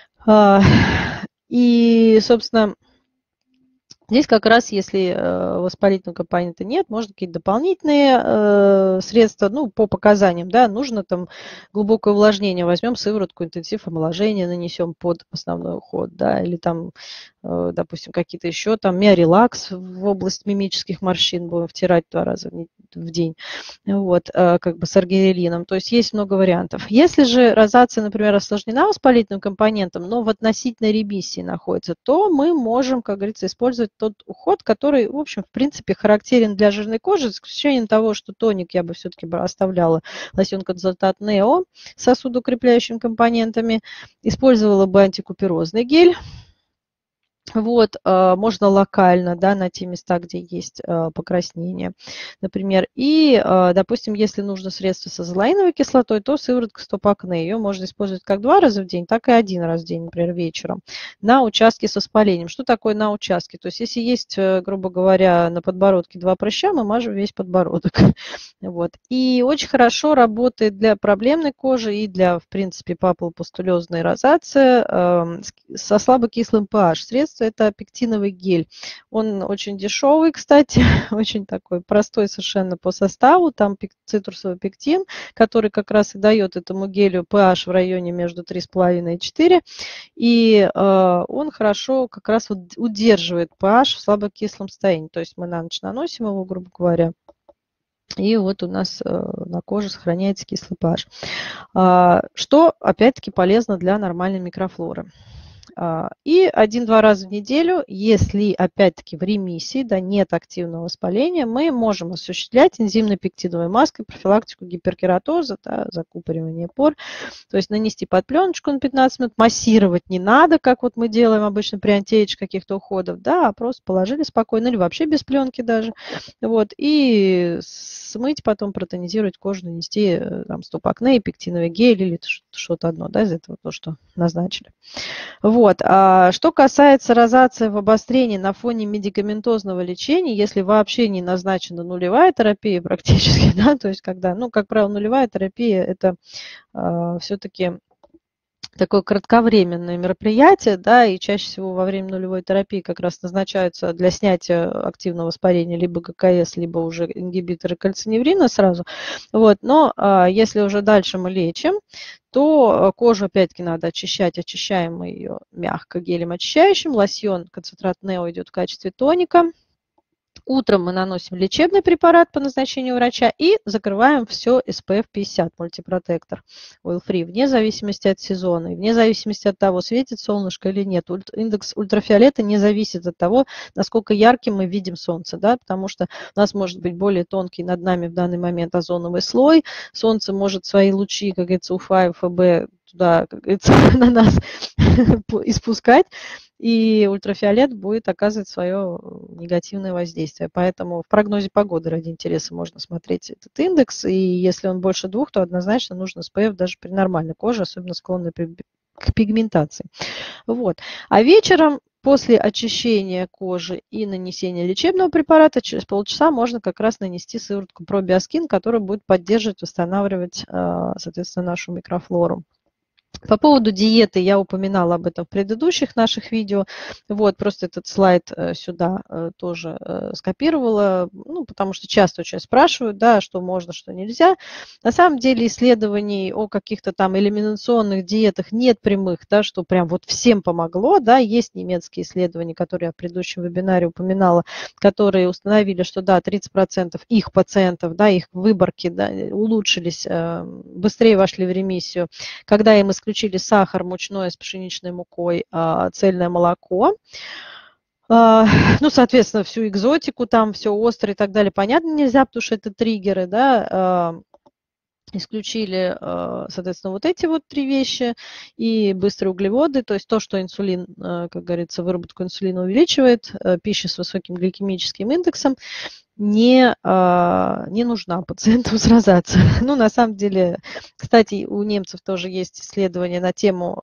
A: И, собственно, здесь как раз, если воспалительного компонента нет, можно какие-то дополнительные средства, ну, по показаниям, да, нужно там глубокое увлажнение, возьмем сыворотку, интенсив омоложения нанесем под основной уход, да, или там допустим, какие-то еще там миорелакс в область мимических морщин будем втирать 2 раза в день, вот, как бы с аргирелином. То есть есть много вариантов. Если же розация, например, осложнена воспалительным компонентом, но в относительной ремиссии находится, то мы можем, как говорится, использовать тот уход, который, в общем, в принципе, характерен для жирной кожи, с исключением того, что тоник я бы все-таки оставляла лосьон концентрат Нео с сосудоукрепляющими компонентами, использовала бы антикуперозный гель. Вот, можно локально, да, на те места, где есть покраснение, например. И, допустим, если нужно средство с азолаиновой кислотой, то сыворотка Стоп-Акне. Ее можно использовать как 2 раза в день, так и 1 раз в день, например, вечером, на участке с воспалением. Что такое на участке? То есть если есть, грубо говоря, на подбородке 2 прыща, мы мажем весь подбородок. Вот. И очень хорошо работает для проблемной кожи и для, в принципе, папулопустулезной розации со слабокислым pH. Средство это пектиновый гель. Он очень дешевый, кстати, очень такой простой совершенно по составу. Там цитрусовый пектин, который как раз и дает этому гелю pH в районе между 3,5 и 4. И он хорошо как раз вот удерживает pH в слабокислом состоянии. То есть мы на ночь наносим его, грубо говоря, и вот у нас на коже сохраняется кислый pH. Что, опять-таки, полезно для нормальной микрофлоры. И 1-2 раза в неделю, если опять-таки в ремиссии, да, нет активного воспаления, мы можем осуществлять энзимной пектиновой маской профилактику гиперкератоза, да, закупоривание пор. То есть нанести под пленочку на 15 минут, массировать не надо, как вот мы делаем обычно при антиэйдж каких-то уходов, да, а просто положили спокойно или вообще без пленки даже. Вот, и смыть потом, протонизировать кожу, нанести там Стоп-Акне, пектиновый гель или что-то одно, да, из этого то, что назначили. Вот. Что касается розации в обострении на фоне медикаментозного лечения, если вообще не назначена нулевая терапия практически, да, то есть когда, ну, как правило, нулевая терапия – это все-таки такое кратковременное мероприятие, да, и чаще всего во время нулевой терапии как раз назначаются для снятия активного воспаления либо ГКС, либо уже ингибиторы кальциневрина сразу. Вот. Но если уже дальше мы лечим, то кожу опять-таки надо очищать. Очищаем мы ее мягко гелем очищающим. Лосьон концентрат Нео идет в качестве тоника. Утром мы наносим лечебный препарат по назначению врача и закрываем все SPF 50 мультипротектор Oil Free, вне зависимости от сезона и вне зависимости от того, светит солнышко или нет. Индекс ультрафиолета не зависит от того, насколько ярким мы видим солнце, да, потому что у нас может быть более тонкий над нами в данный момент озоновый слой, солнце может свои лучи, как говорится, УФА и УФБ туда, как говорится, на нас испускать, и ультрафиолет будет оказывать свое негативное воздействие. Поэтому в прогнозе погоды ради интереса можно смотреть этот индекс, и если он больше 2, то однозначно нужно SPF даже при нормальной коже, особенно склонной к пигментации. Вот. А вечером после очищения кожи и нанесения лечебного препарата через полчаса можно как раз нанести сыворотку пробиоскин, которая будет поддерживать, восстанавливать, соответственно, нашу микрофлору. По поводу диеты я упоминала об этом в предыдущих наших видео. Вот, просто этот слайд сюда тоже скопировала, ну, потому что часто очень спрашивают, да, что можно, что нельзя. На самом деле исследований о каких-то там элиминационных диетах нет прямых, да, что прям вот всем помогло, да, есть немецкие исследования, которые я в предыдущем вебинаре упоминала, которые установили, что да, 30% их пациентов, да, их выборки, да, улучшились, быстрее вошли в ремиссию, когда им исключили сахар, мучное с пшеничной мукой, цельное молоко. Ну, соответственно, всю экзотику, там все острое и так далее, понятно, нельзя, потому что это триггеры, да, исключили, соответственно, вот эти вот 3 вещи и быстрые углеводы, то есть то, что инсулин, как говорится, выработку инсулина увеличивает, пища с высоким гликемическим индексом, не нужна пациентам с розацией. Ну, на самом деле, кстати, у немцев тоже есть исследования на тему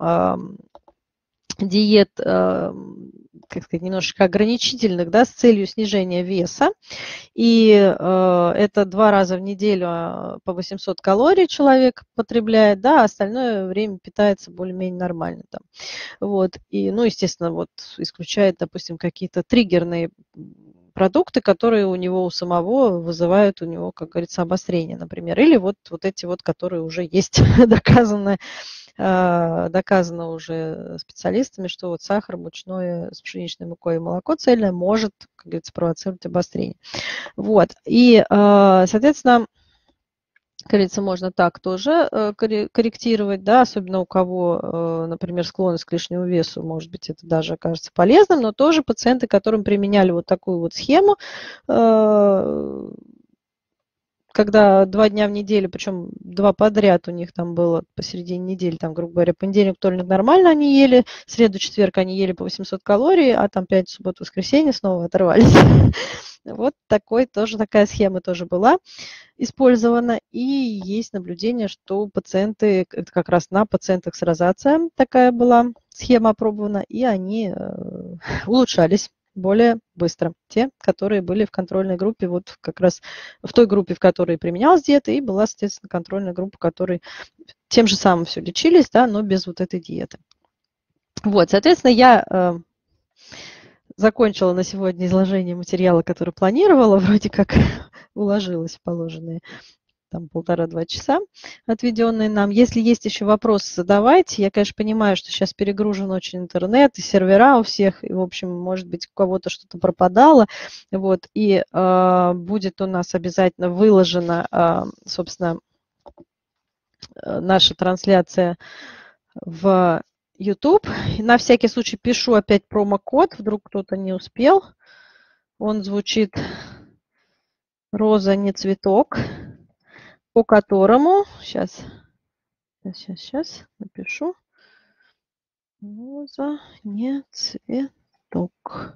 A: диет, как сказать, немножечко ограничительных, да, с целью снижения веса. И это 2 раза в неделю по 800 калорий человек потребляет, да, а остальное время питается более-менее нормально там. Вот. И, ну, естественно, вот исключает, допустим, какие-то триггерные продукты, которые у него у самого вызывают у него, как говорится, обострение, например. Или вот эти вот, которые уже есть доказано уже специалистами, что вот сахар мучной с пшеничной мукой и молоко цельное может, как говорится, провоцировать обострение. Вот. И, соответственно, как говорится, можно так тоже корректировать, да, особенно у кого, например, склонность к лишнему весу, может быть, это даже окажется полезным, но тоже пациенты, которым применяли вот такую вот схему, когда 2 дня в неделю, причем 2 подряд у них там было посередине недели, там, грубо говоря, понедельник, вторник нормально они ели, среду, четверг они ели по 800 калорий, а там пятницу, субботу, воскресенье снова оторвались. Вот такая схема тоже была использована. И есть наблюдение, что пациенты, это как раз на пациентах с розацией такая была схема опробована, и они улучшались более быстро. Те, которые были в контрольной группе, вот как раз в той группе, в которой применялась диета, и была, соответственно, контрольная группа, которые тем же самым все лечились, да, но без вот этой диеты. Вот, соответственно, я закончила на сегодня изложение материала, который планировала, вроде как уложилась в положенные там 1,5-2 часа, отведенные нам. Если есть еще вопросы, задавайте. Я, конечно, понимаю, что сейчас перегружен очень интернет, и сервера у всех, и, в общем, может быть, у кого-то что-то пропадало. Вот, и будет у нас обязательно выложена, собственно, наша трансляция в YouTube. И на всякий случай пишу опять промокод, вдруг кто-то не успел. Он звучит «Роза не цветок», по которому, сейчас напишу, роза не цветок.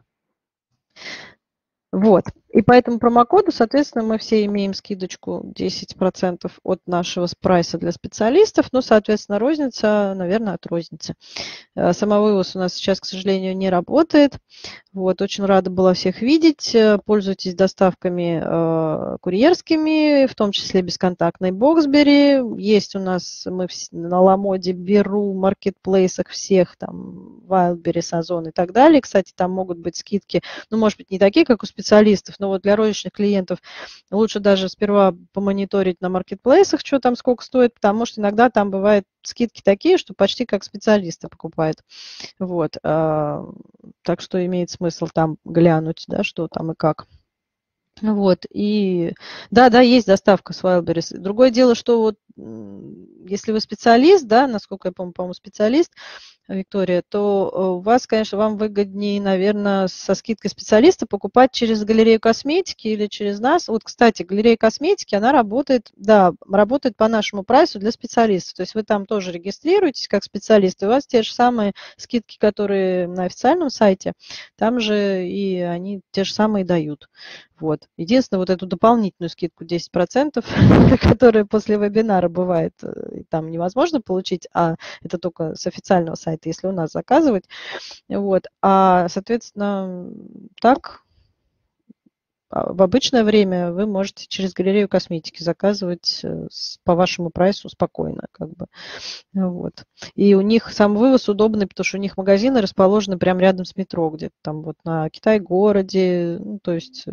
A: Вот. И по этому промокоду, соответственно, мы все имеем скидочку 10% от нашего прайса для специалистов, но, соответственно, розница, наверное, от розницы. Самовывоз у нас сейчас, к сожалению, не работает. Вот, очень рада была всех видеть. Пользуйтесь доставками курьерскими, в том числе бесконтактной Боксбери. Есть у нас, мы на Ламоде, Беру, маркетплейсах всех, там, Wildberries, Озон и так далее. Кстати, там могут быть скидки, ну, может быть, не такие, как у специалистов, но вот для розничных клиентов лучше даже сперва помониторить на маркетплейсах, что там сколько стоит, потому что иногда там бывают скидки такие, что почти как специалисты покупают. Вот. Так что имеет смысл там глянуть, да, что там и как. Вот, и да, есть доставка с Wildberries. Другое дело, что вот если вы специалист, да, насколько я помню, по-моему, специалист, Виктория, то у вас, конечно, вам выгоднее, наверное, со скидкой специалиста покупать через галерею косметики или через нас. Вот, кстати, галерея косметики, она работает, да, работает по нашему прайсу для специалистов. То есть вы там тоже регистрируетесь как специалист, и у вас те же самые скидки, которые на официальном сайте, там же и они те же самые дают. Вот. Единственное, вот эту дополнительную скидку 10%, которая после вебинара бывает, там невозможно получить, а это только с официального сайта, если у нас заказывать. Вот. А, соответственно, так, в обычное время вы можете через галерею косметики заказывать по вашему прайсу спокойно. Как бы. Вот. И у них сам вывоз удобный, потому что у них магазины расположены прямо рядом с метро, где-то там вот на Китай-городе, ну, то есть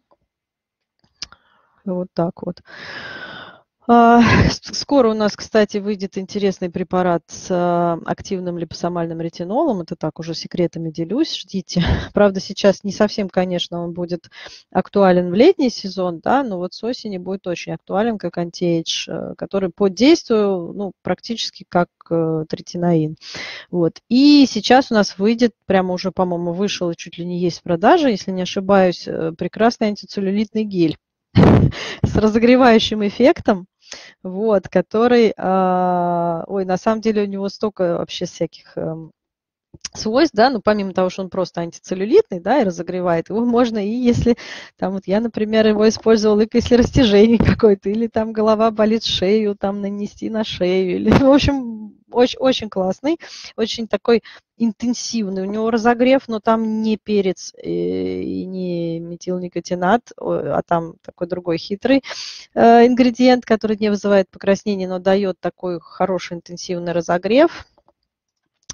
A: вот так вот. Скоро у нас, кстати, выйдет интересный препарат с активным липосомальным ретинолом. Это так, уже секретами делюсь, ждите. Правда, сейчас не совсем, конечно, он будет актуален в летний сезон, да, но вот с осени будет очень актуален как антиэйдж, который по действию, ну, практически как третинаин. Вот. И сейчас у нас выйдет, прямо уже, по-моему, вышел и чуть ли не есть в продаже, если не ошибаюсь, прекрасный антицеллюлитный гель с разогревающим эффектом, вот, который, ой, на самом деле у него столько вообще всяких свойств, да, ну, помимо того, что он просто антицеллюлитный, да, и разогревает, его можно и если, там, вот я, например, его использовала, и если растяжение какое-то, или там голова болит, шею там нанести на шею, или, в общем, очень, очень классный, очень такой интенсивный. У него разогрев, но там не перец и не метилникотинат, а там такой другой хитрый ингредиент, который не вызывает покраснения, но дает такой хороший интенсивный разогрев.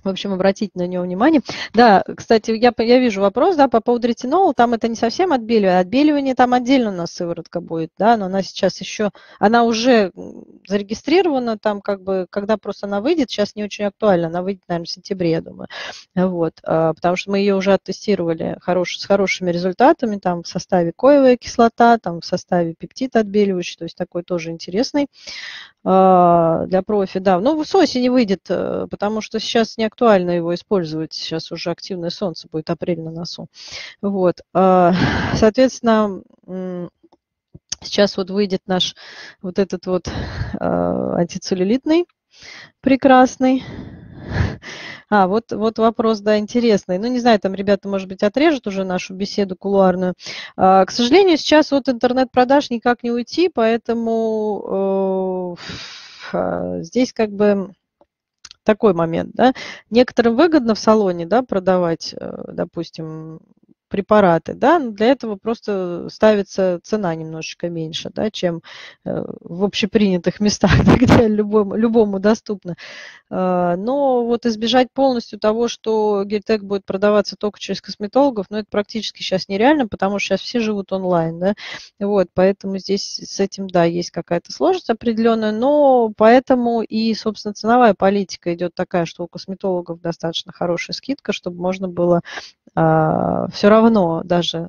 A: В общем, обратите на него внимание. Да, кстати, я вижу вопрос, да, по поводу ретинола. Там это не совсем отбеливание. Отбеливание там отдельно у нас сыворотка будет, да, но она сейчас еще, она уже зарегистрирована там, как бы, когда просто она выйдет, сейчас не очень актуально, она выйдет, наверное, в сентябре, я думаю. Вот, потому что мы ее уже оттестировали с хорошими результатами, там в составе коевая кислота, там в составе пептид отбеливающий, то есть такой тоже интересный для профи, да. Ну, с осени выйдет, потому что сейчас не актуально его использовать. Сейчас уже активное солнце будет, апрель на носу. Вот. Соответственно, сейчас вот выйдет наш вот этот вот антицеллюлитный прекрасный. Вот вопрос, да, интересный. Ну, не знаю, там ребята, может быть, отрежут уже нашу беседу кулуарную. К сожалению, сейчас от интернет-продаж никак не уйти, поэтому здесь как бы такой момент, да. Некоторым выгодно в салоне, да, продавать, допустим, препараты, да, но для этого просто ставится цена немножечко меньше, да, чем в общепринятых местах, да, где любому доступно. Но вот избежать полностью того, что Гельтек будет продаваться только через косметологов, ну, это практически сейчас нереально, потому что сейчас все живут онлайн, да, вот, поэтому здесь с этим, да, есть какая-то сложность определенная, но поэтому и, собственно, ценовая политика идет такая, что у косметологов достаточно хорошая скидка, чтобы можно было все равно даже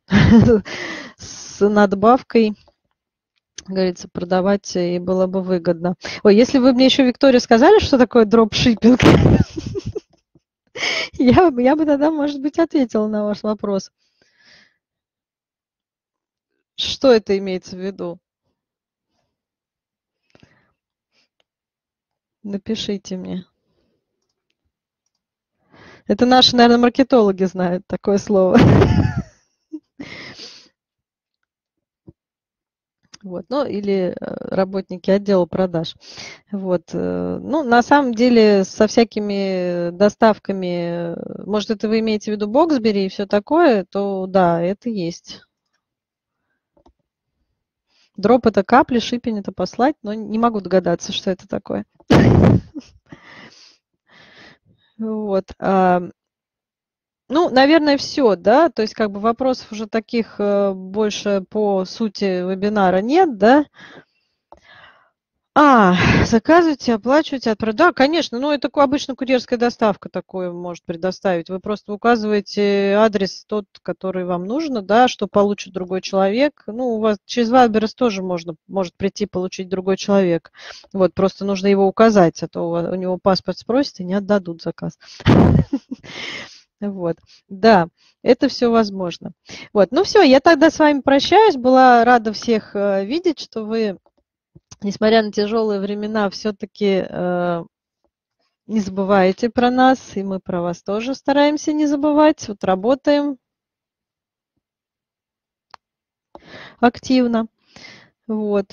A: с надбавкой, как говорится, продавать и было бы выгодно. Ой, если вы мне еще, Виктория, сказали, что такое дропшиппинг, я бы тогда, может быть, ответила на ваш вопрос. Что это имеется в виду? Напишите мне. Это наши, наверное, маркетологи знают такое слово. Вот, ну, или работники отдела продаж. Вот, ну, на самом деле, со всякими доставками, может, это вы имеете в виду Боксбери и все такое, то да, это есть. Дроп – это капли, шиппинг – это послать, но не могу догадаться, что это такое. Вот. Ну, наверное, все, да, то есть как бы вопросов уже таких больше по сути вебинара нет, да? Заказывайте, оплачиваете, да, конечно, ну, это обычно курьерская доставка такое может предоставить. Вы просто указываете адрес тот, который вам нужно, да, что получит другой человек. Ну, у вас через Вайберс тоже может прийти получить другой человек. Вот, просто нужно его указать, а то у него паспорт спросят и не отдадут заказ. Вот, да, это все возможно. Вот, ну все, я тогда с вами прощаюсь. Была рада всех видеть, что вы, несмотря на тяжелые времена, все-таки не забываете про нас, и мы про вас тоже стараемся не забывать. Вот работаем активно. Вот.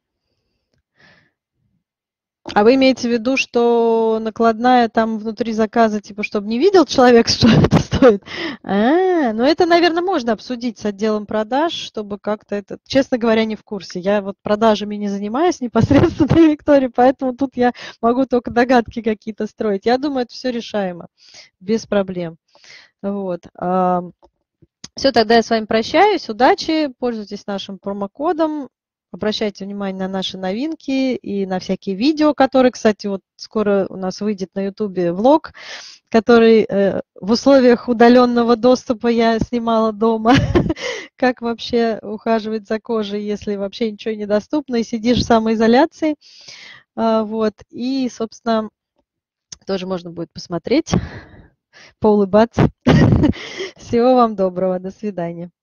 A: А вы имеете в виду, что накладная там внутри заказа, типа, чтобы не видел человек, что это стоит? Ну это, наверное, можно обсудить с отделом продаж, чтобы как-то это... Честно говоря, не в курсе. Я вот продажами не занимаюсь непосредственно, Виктория, поэтому тут я могу только догадки какие-то строить. Я думаю, это все решаемо, без проблем. Вот. Все, тогда я с вами прощаюсь. Удачи, пользуйтесь нашим промокодом. Обращайте внимание на наши новинки и на всякие видео, которые, кстати, вот скоро у нас выйдет на Ютубе влог, который в условиях удаленного доступа я снимала дома. Как вообще ухаживать за кожей, если вообще ничего недоступно, и сидишь в самоизоляции. Вот. И, собственно, тоже можно будет посмотреть, поулыбаться. Всего вам доброго. До свидания.